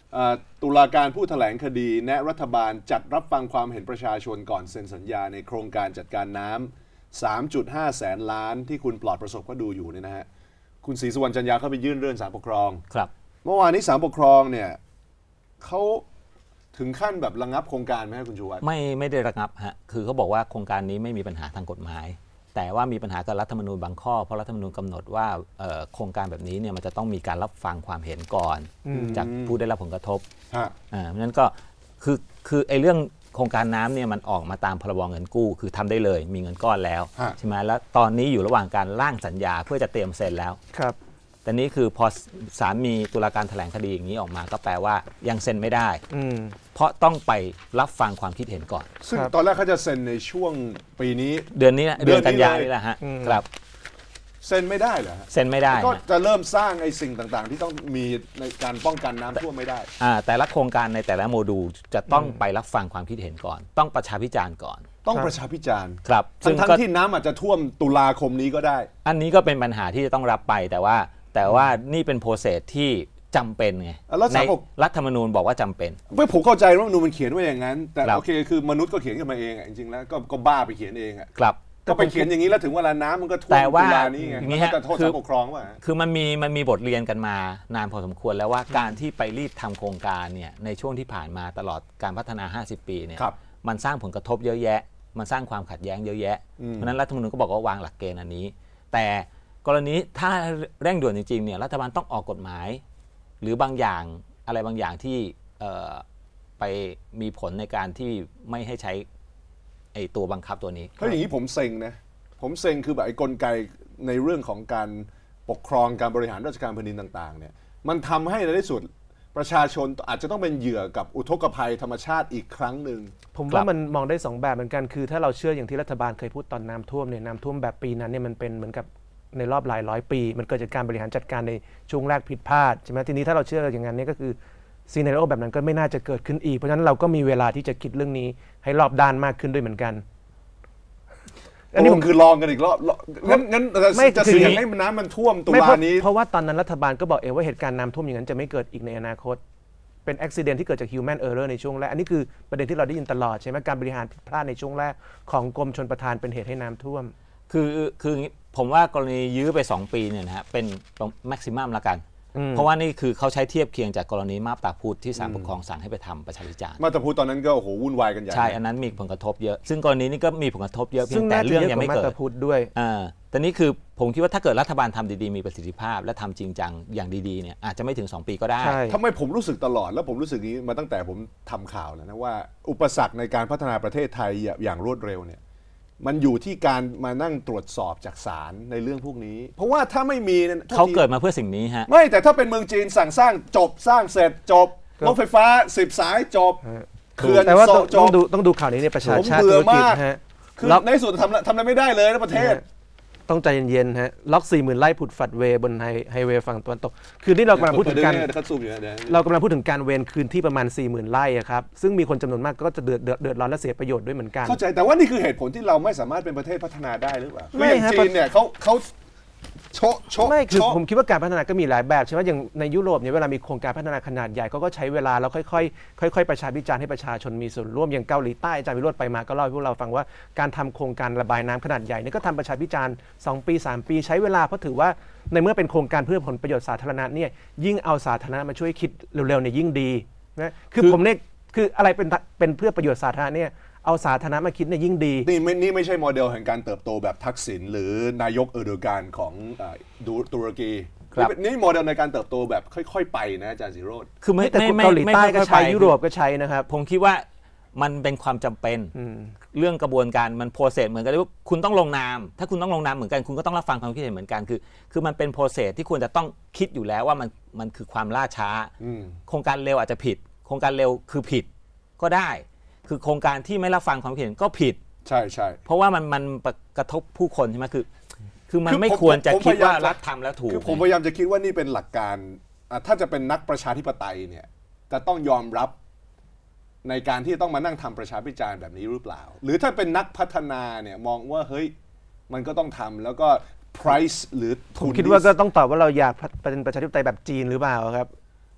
ตุลาการผู้แถลงคดีแนะรัฐบาลจัดรับฟังความเห็นประชาชนก่อนเซ็นสัญญาในโครงการจัดการน้ำ 3.5 แสนล้านที่คุณปลอดประสบก็ดูอยู่เนี่ยนะฮะคุณศรีสุวรรณจันยาเข้าไปยื่นเรื่องศาลปกครองครับเมื่อวานนี้ศาลปกครองเนี่ยเขาถึงขั้นแบบระงับโครงการไหมครับคุณชูวัฒน์ไม่ได้ระงับฮะคือเขาบอกว่าโครงการนี้ไม่มีปัญหาทางกฎหมายแต่ว่ามีปัญหากับรัฐธรรมนูญบางข้อเพราะรัฐธรรมนูญกำหนดว่าโครงการแบบนี้เนี่ยมันจะต้องมีการรับฟังความเห็นก่อนจากผู้ได้รับผลกระทบเพราะฉะนั้นก็คือไอ้เรื่องโครงการน้ำเนี่ยมันออกมาตามพรบเงินกู้คือทำได้เลยมีเงินก้อนแล้วใช่ไหมแล้วตอนนี้อยู่ระหว่างการร่างสัญญาเพื่อจะเตรียมเซ็นแล้วครับแต่นี้คือพอศาลมีตุลาการแถลงคดีอย่างนี้ออกมาก็แปลว่ายังเซ็นไม่ได้เพราะต้องไปรับฟังความคิดเห็นก่อนซึ่งตอนแรกเขาจะเซ็นในช่วงปีนี้เดือนกันยายนนี่แหละฮะครับเซ็นไม่ได้เหรอเซ็นไม่ได้ก็จะเริ่มสร้างไอ้สิ่งต่างๆที่ต้องมีในการป้องกันน้ำท่วมไม่ได้แต่ละโครงการในแต่ละโมดูลจะต้องไปรับฟังความคิดเห็นก่อนต้องประชาพิจารณ์ก่อนต้องประชาพิจารณ์ครับทั้งที่น้ำอาจจะท่วมตุลาคมนี้ก็ได้อันนี้ก็เป็นปัญหาที่จะต้องรับไปแต่ว่านี่เป็นโปรเซสที่จำเป็นไงในรัฐธรรมนูญบอกว่าจำเป็นไม่ผมเข้าใจว่ารัฐธรรมนูญมันเขียนไว้อย่างนั้นแต่โอเคคือมนุษย์ก็เขียนขึ้นมาเองจริงๆแล้วก็บ้าไปเขียนเองครับก็ไปเขียนอย่างนี้แล้วถึงเวลาน้ำมันก็ท่วมตุลานี้ไงมันจะโทษศาลปกครองว่าคือมันมีบทเรียนกันมานานพอสมควรแล้วว่าการที่ไปรีบทำโครงการเนี่ยในช่วงที่ผ่านมาตลอดการพัฒนา50ปีเนี่ยมันสร้างผลกระทบเยอะแยะมันสร้างความขัดแย้งเยอะแยะเพราะนั้นรัฐธรรมนูญก็บอกว่าวางหลักเกณฑ์อันนี้แต่กรณีถ้าเร่งด่วนจริงๆเนี่ยรัฐบาลต้องออกกฎหมายหรือบางอย่างอะไรบางอย่างที่ไปมีผลในการที่ไม่ให้ใช้ไอ้ตัวบังคับตัวนี้เพราะอย่างนี้ผมเซ็งนะผมเซ็งคือแบบไอ้กลไกในเรื่องของการปกครองการบริหารราชการแผ่นดินต่างๆเนี่ยมันทำให้ในที่สุดประชาชนอาจจะต้องเป็นเหยื่อกับอุทกภัยธรรมชาติอีกครั้งหนึ่งผมว่ามันมองได้2แบบเหมือนกันคือถ้าเราเชื่ออย่างที่รัฐบาลเคยพูดตอนน้ำท่วมเนี่ยน้ำท่วมแบบปีนั้นเนี่ยมันเป็นเหมือนกับในรอบหลายร้อยปีมันเกิดจากการบริหารจัดการในช่วงแรกผิดพลาดใช่ไหมทีนี้ถ้าเราเชื่ออย่างนั้นนี่ก็คือซีนาริโอแบบนั้นก็ไม่น่าจะเกิดขึ้นอีกเพราะฉะนั้นเราก็มีเวลาที่จะคิดเรื่องนี้ให้รอบด้านมากขึ้นด้วยเหมือนกันอันนี้ผมคือลองกันอีกรอบงั้นจะเสี่ยงให้น้ำมันท่วมตุลานี้เพราะว่าตอนนั้นรัฐบาลก็บอกเองว่าเหตุการณ์น้ำท่วมอย่างนั้นจะไม่เกิดอีกในอนาคตเป็นอุบัติเหตุที่เกิดจาก human error ในช่วงแรกอันนี้คือประเด็นที่เราได้ยินตลอดใช่ไหมการบริหารผิดพลาดในช่วงแรกของกรมชลประทานเป็นเหตุให้น้ำท่วมคือผมว่ากรณียื้อไป2ปีเนี่ยนะฮะเป็นแม็กซิมัมละกันเพราะว่านี่คือเขาใช้เทียบเคียงจากกรณีมาบตาพุธที่ศาลปกครองสั่งให้ไปทำประชาพิจารณ์มาบตาพุธตอนนั้นก็โอ้โหวุ่นวายกันใหญ่ใช่อันนั้นมีผลกระทบเยอะซึ่งกรณีนี้ก็มีผลกระทบเยอะเพียงแต่เรื่องยังไม่เกิดมาบตาพุธด้วยแต่นี่คือผมคิดว่าถ้าเกิดรัฐบาลทำดีๆมีประสิทธิภาพและทำจริงจังอย่างดีๆเนี่ยอาจจะไม่ถึง2ปีก็ได้ทำไมผมรู้สึกตลอดแล้วผมรู้สึกนี้มาตั้งแต่ผมทำข่าวแล้วนะว่าอุปสรรคในการพัฒนาประเทศไทยอย่างรวดเร็วเนี่ยมันอยู่ที่การมานั่งตรวจสอบจากศาลในเรื่องพวกนี้เพราะว่าถ้าไม่มีเขาเกิดมาเพื่อสิ่งนี้ฮะไม่แต่ถ้าเป็นเมืองจีนสั่งสร้างจบสร้างเสร็จจบรถไฟฟ้า10 สายจบเขื่อนแต่ว่าต้องดูข่าวนี้ในประชาชาติธุรกิจฮะคือในสุดทำอะไรไม่ได้เลยนะประเทศต้องใจเย็นๆฮะล็อก 40,000 ไร่ผุดฝัดเวบนไฮเวย์ฝั่งตะวันตกคือนี่เรากำลังพูดถึงการเวรคืนที่ประมาณ 40,000 ไร่ครับซึ่งมีคนจำนวนมากก็จะเดือดร้อนและเสียประโยชน์ด้วยเหมือนกันเข้าใจแต่ว่านี่คือเหตุผลที่เราไม่สามารถเป็นประเทศพัฒนาได้หรือเปล่าไม่จีนเนี่ยเขาไม่คือผมคิดว่าการพัฒนาก็มีหลายแบบใช่ไหมอย่างในยุโรปเนี่ยเวลามีโครงการพัฒนาขนาดใหญ่เขาก็ใช้เวลาแล้วค่อยประชาพิจารณ์ให้ประชาชนมีส่วนร่วมอย่างเกาหลีใต้อาจารย์วิโรจน์ไปมาก็เล่าให้พวกเราฟังว่าการทำโครงการระบายน้ำขนาดใหญ่นี่ก็ทำประชาพิจารณ์2 ปี 3 ปีใช้เวลาเพราะถือว่าในเมื่อเป็นโครงการเพื่อผลประโยชน์สาธารณะเนี่ยยิ่งเอาสาธารณะมาช่วยคิดเร็วๆเนี่ยยิ่งดีนะคือผมเนี่ยคืออะไรเป็นเพื่อประโยชน์สาธารณะเนี่ยเอาสาธารณะมาคิดเนี่ยยิ่งดีนี่ไม่ใช่โมเดลแห่งการเติบโตแบบทักษิณหรือนายกเออร์โดกันของตุรกีนี่โมเดลในการเติบโตแบบค่อยๆไปนะอาจารย์ศิโรจน์คือไม่แต่เกาหลีใต้ก็ใช้ยุโรปก็ใช้นะครับผมคิดว่ามันเป็นความจำเป็นเรื่องกระบวนการมันโปรเซสเหมือนกันว่าคุณต้องลงนามถ้าคุณต้องลงนามเหมือนกันคุณก็ต้องรับฟังความคิดเห็นเหมือนกันคือมันเป็นโปรเซสที่ควรจะต้องคิดอยู่แล้วว่ามันคือความล่าช้าโครงการเร็วอาจจะผิดโครงการเร็วคือผิดก็ได้คือโครงการที่ไม่รับฟังความคิดเห็นก็ผิดใช่เพราะว่ามันกระทบผู้คนใช่ไหมคือมันไม่ควรจะคิดว่ารัฐทำแล้วถูกคือผมพยายามจะคิดว่านี่เป็นหลักการถ้าจะเป็นนักประชาธิปไตยเนี่ยจะต้องยอมรับในการที่ต้องมานั่งทำประชาพิจารณ์แบบนี้หรือเปล่าหรือถ้าเป็นนักพัฒนาเนี่ยมองว่าเฮ้ยมันก็ต้องทำแล้วก็ price หรือผมคิดว่าก็ต้องตอบว่าเราอยากเป็นประชาธิปไตยแบบจีนหรือเปล่าครับ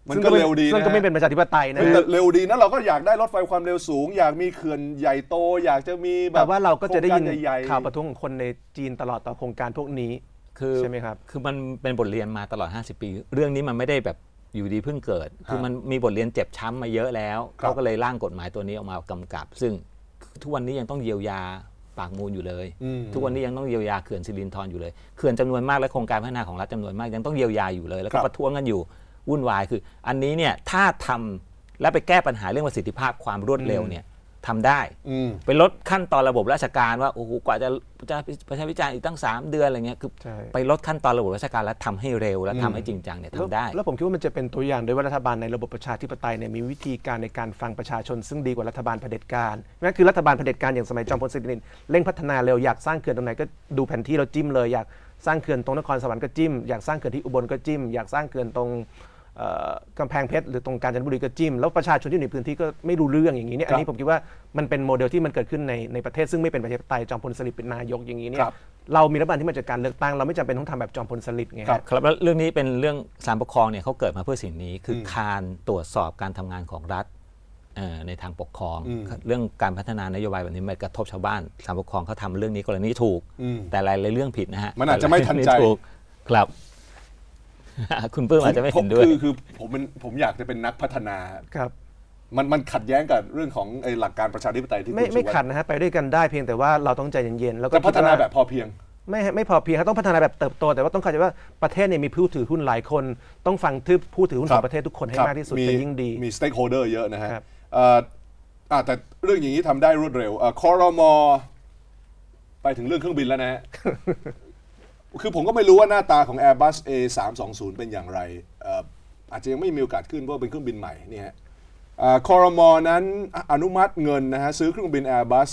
มันก็เร็วดีนะซึ่งก็ไม่เป็นประชาธิปไตยนะเร็วดีนะเราก็อยากได้รถไฟความเร็วสูงอยากมีเขื่อนใหญ่โตอยากจะมีแบบแต่ว่าเราก็จะได้ยินใหญ่ข่าวประท้วงของคนในจีนตลอดต่อโครงการพวกนี้ใช่ไหมครับคือมันเป็นบทเรียนมาตลอด50 ปีเรื่องนี้มันไม่ได้แบบอยู่ดีเพิ่งเกิดคือมันมีบทเรียนเจ็บช้ำมาเยอะแล้วเขาก็เลยร่างกฎหมายตัวนี้ออกมากำกับซึ่งทุกวันนี้ยังต้องเยียวยาปากมูลอยู่เลยทุกวันนี้ยังต้องเยียวยาเขื่อนสิรินธรอยู่เลยเขื่อนจำนวนมากและโครงการพัฒนาของรัฐจำนวนมากยังต้องเยียวยาอยู่เลยแล้วก็ประท้วงกันอยู่วุ่นวายคืออันนี้เนี่ยถ้าทำและไปแก้ปัญหาเรื่องประสิทธิภาพความรวดเร็วเนี่ยทำได้ไปลดขั้นตอนระบบราชการว่าโอ้โหกว่าจะประชาพิจารณ์อีกตั้ง3 เดือนอะไรเงี้ยคือไปลดขั้นตอนระบบราชการแล้วทำให้เร็วและทำให้จริงจังเนี่ยทำได้แล้วผมคิดว่ามันจะเป็นตัวอย่างโดยว่ารัฐบาลในระบบประชาธิปไตยเนี่ยมีวิธีการในการฟังประชาชนซึ่งดีกว่ารัฐบาลเผด็จการนั่นคือรัฐบาลเผด็จการอย่างสมัยจอมพลสฤษดิ์เร่งพัฒนาเร็วอยากสร้างเขื่อนตรงไหนก็ดูแผนที่เราจิ้มเลยอยากสร้างเขื่อนตรงนครสวรรค์ก็จิ้มอยากสร้างเขื่อนที่อุบลก็จิ้มอยากสร้างเขื่อนตรงกำแพงเพชรหรือตรงกาญจนบุรีก็จิ้มแล้วประชาชนที่อยู่ในพื้นที่ก็ไม่รู้เรื่องอย่างนี้เนี่ยอันนี้ผมคิดว่ามันเป็นโมเดลที่มันเกิดขึ้นในประเทศซึ่งไม่เป็นประชาธิปไตยจอมพลสฤษดิ์เป็นนายกอย่างนี้เนี่ยเรามีรัฐบาลที่มาจากการเลือกตั้งเราไม่จำเป็นต้องทำแบบจอมพลสฤษดิ์ไงครับแล้วเรื่องนี้เป็นเรื่องศาลปกครองเนี่ยเขาเกิดมาเพื่อสิ่งนี้คือการตรวจสอบการทำงานของรัฐในทางปกครองเรื่องการพัฒนานโยบายแบบนี้มันกระทบชาวบ้านศาลปกครองเขาทำเรื่องนี้กรณีถูกแต่หลายเรื่องผิดนะฮะมันอาจจะไม่ทันใจครับคุณเพิ่มอาจจะไม่เห็นด้วยคือผมอยากจะเป็นนักพัฒนาครับมันขัดแย้งกับเรื่องของหลักการประชาธิปไตยที่ไม่ขัดนะฮะไปด้วยกันได้เพียงแต่ว่าเราต้องใจเย็นๆแล้วก็พัฒนาแบบพอเพียงไม่พอเพียงต้องพัฒนาแบบเติบโตแต่ว่าต้องเข้าใจว่าประเทศเนี่ยมีผู้ถือหุ้นหลายคนต้องฟังผู้ถือหุ้นของประเทศทุกคนให้มากที่สุดจะยิ่งดีมี stakeholder เยอะนะฮะแต่เรื่องอย่างนี้ทำได้รวดเร็วครม.ไปถึงเรื่องเครื่องบินแล้วนะคือผมก็ไม่รู้ว่าหน้าตาของ Airbus A320 เป็นอย่างไรอาจจะยังไม่มีโอกาสขึ้นเพราะเป็นเครื่องบินใหม่นี่ฮะครม.นั้นอนุมัติเงินนะฮะซื้อเครื่องบิน Airbus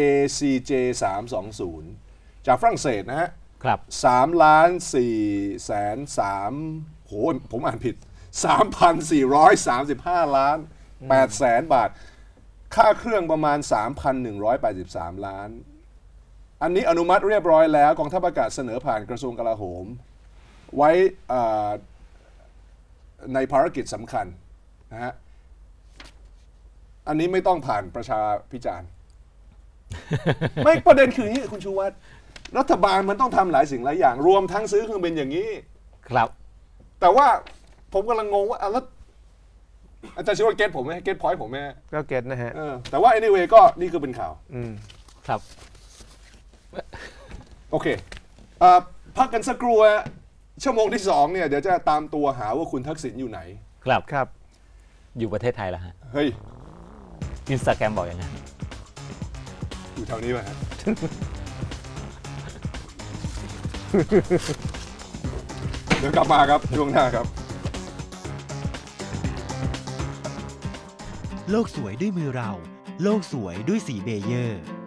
ACJ 320จากฝรั่งเศสนะฮะครับ 3,403,000โหผมอ่านผิด 3,435 ล้าน 800,000 บาทค่าเครื่องประมาณ 3,183 ล้านอันนี้อนุมัติเรียบร้อยแล้วกองทัพอากาศเสนอผ่านกระทรวงกลาโหมไว้ในภารกิจสำคัญนะฮะอันนี้ไม่ต้องผ่านประชาพิจารณ์ ไม่ประเด็นคืออย่างนี้คุณชูวัฒน์รัฐบาลมันต้องทำหลายสิ่งหลายอย่างรวมทั้งซื้อเครื่องบินอย่างนี้ครับแต่ว่าผมกำลังงงว่าแล้วอาจารย์ชิวเก็ตผมไหมเก็ตพอยต์ผมไหมก็เก็ตนะฮะแต่ว่า anyway ก็นี่คือเป็นข่าวครับโอเคพักกันสักครู่ชั่วโมงที่2เนี่ยเดี๋ยวจะตามตัวหาว่าคุณทักษิณอยู่ไหนครับอยู่ประเทศไทยแล้วฮะเฮ้ย Instagram บอกอย่างนั้นอยู่แถวนี้ป่ะฮะ เดี๋ยวกลับมาครับช่วงหน้าครับโลกสวยด้วยมือเราโลกสวยด้วยสีเบเยอร์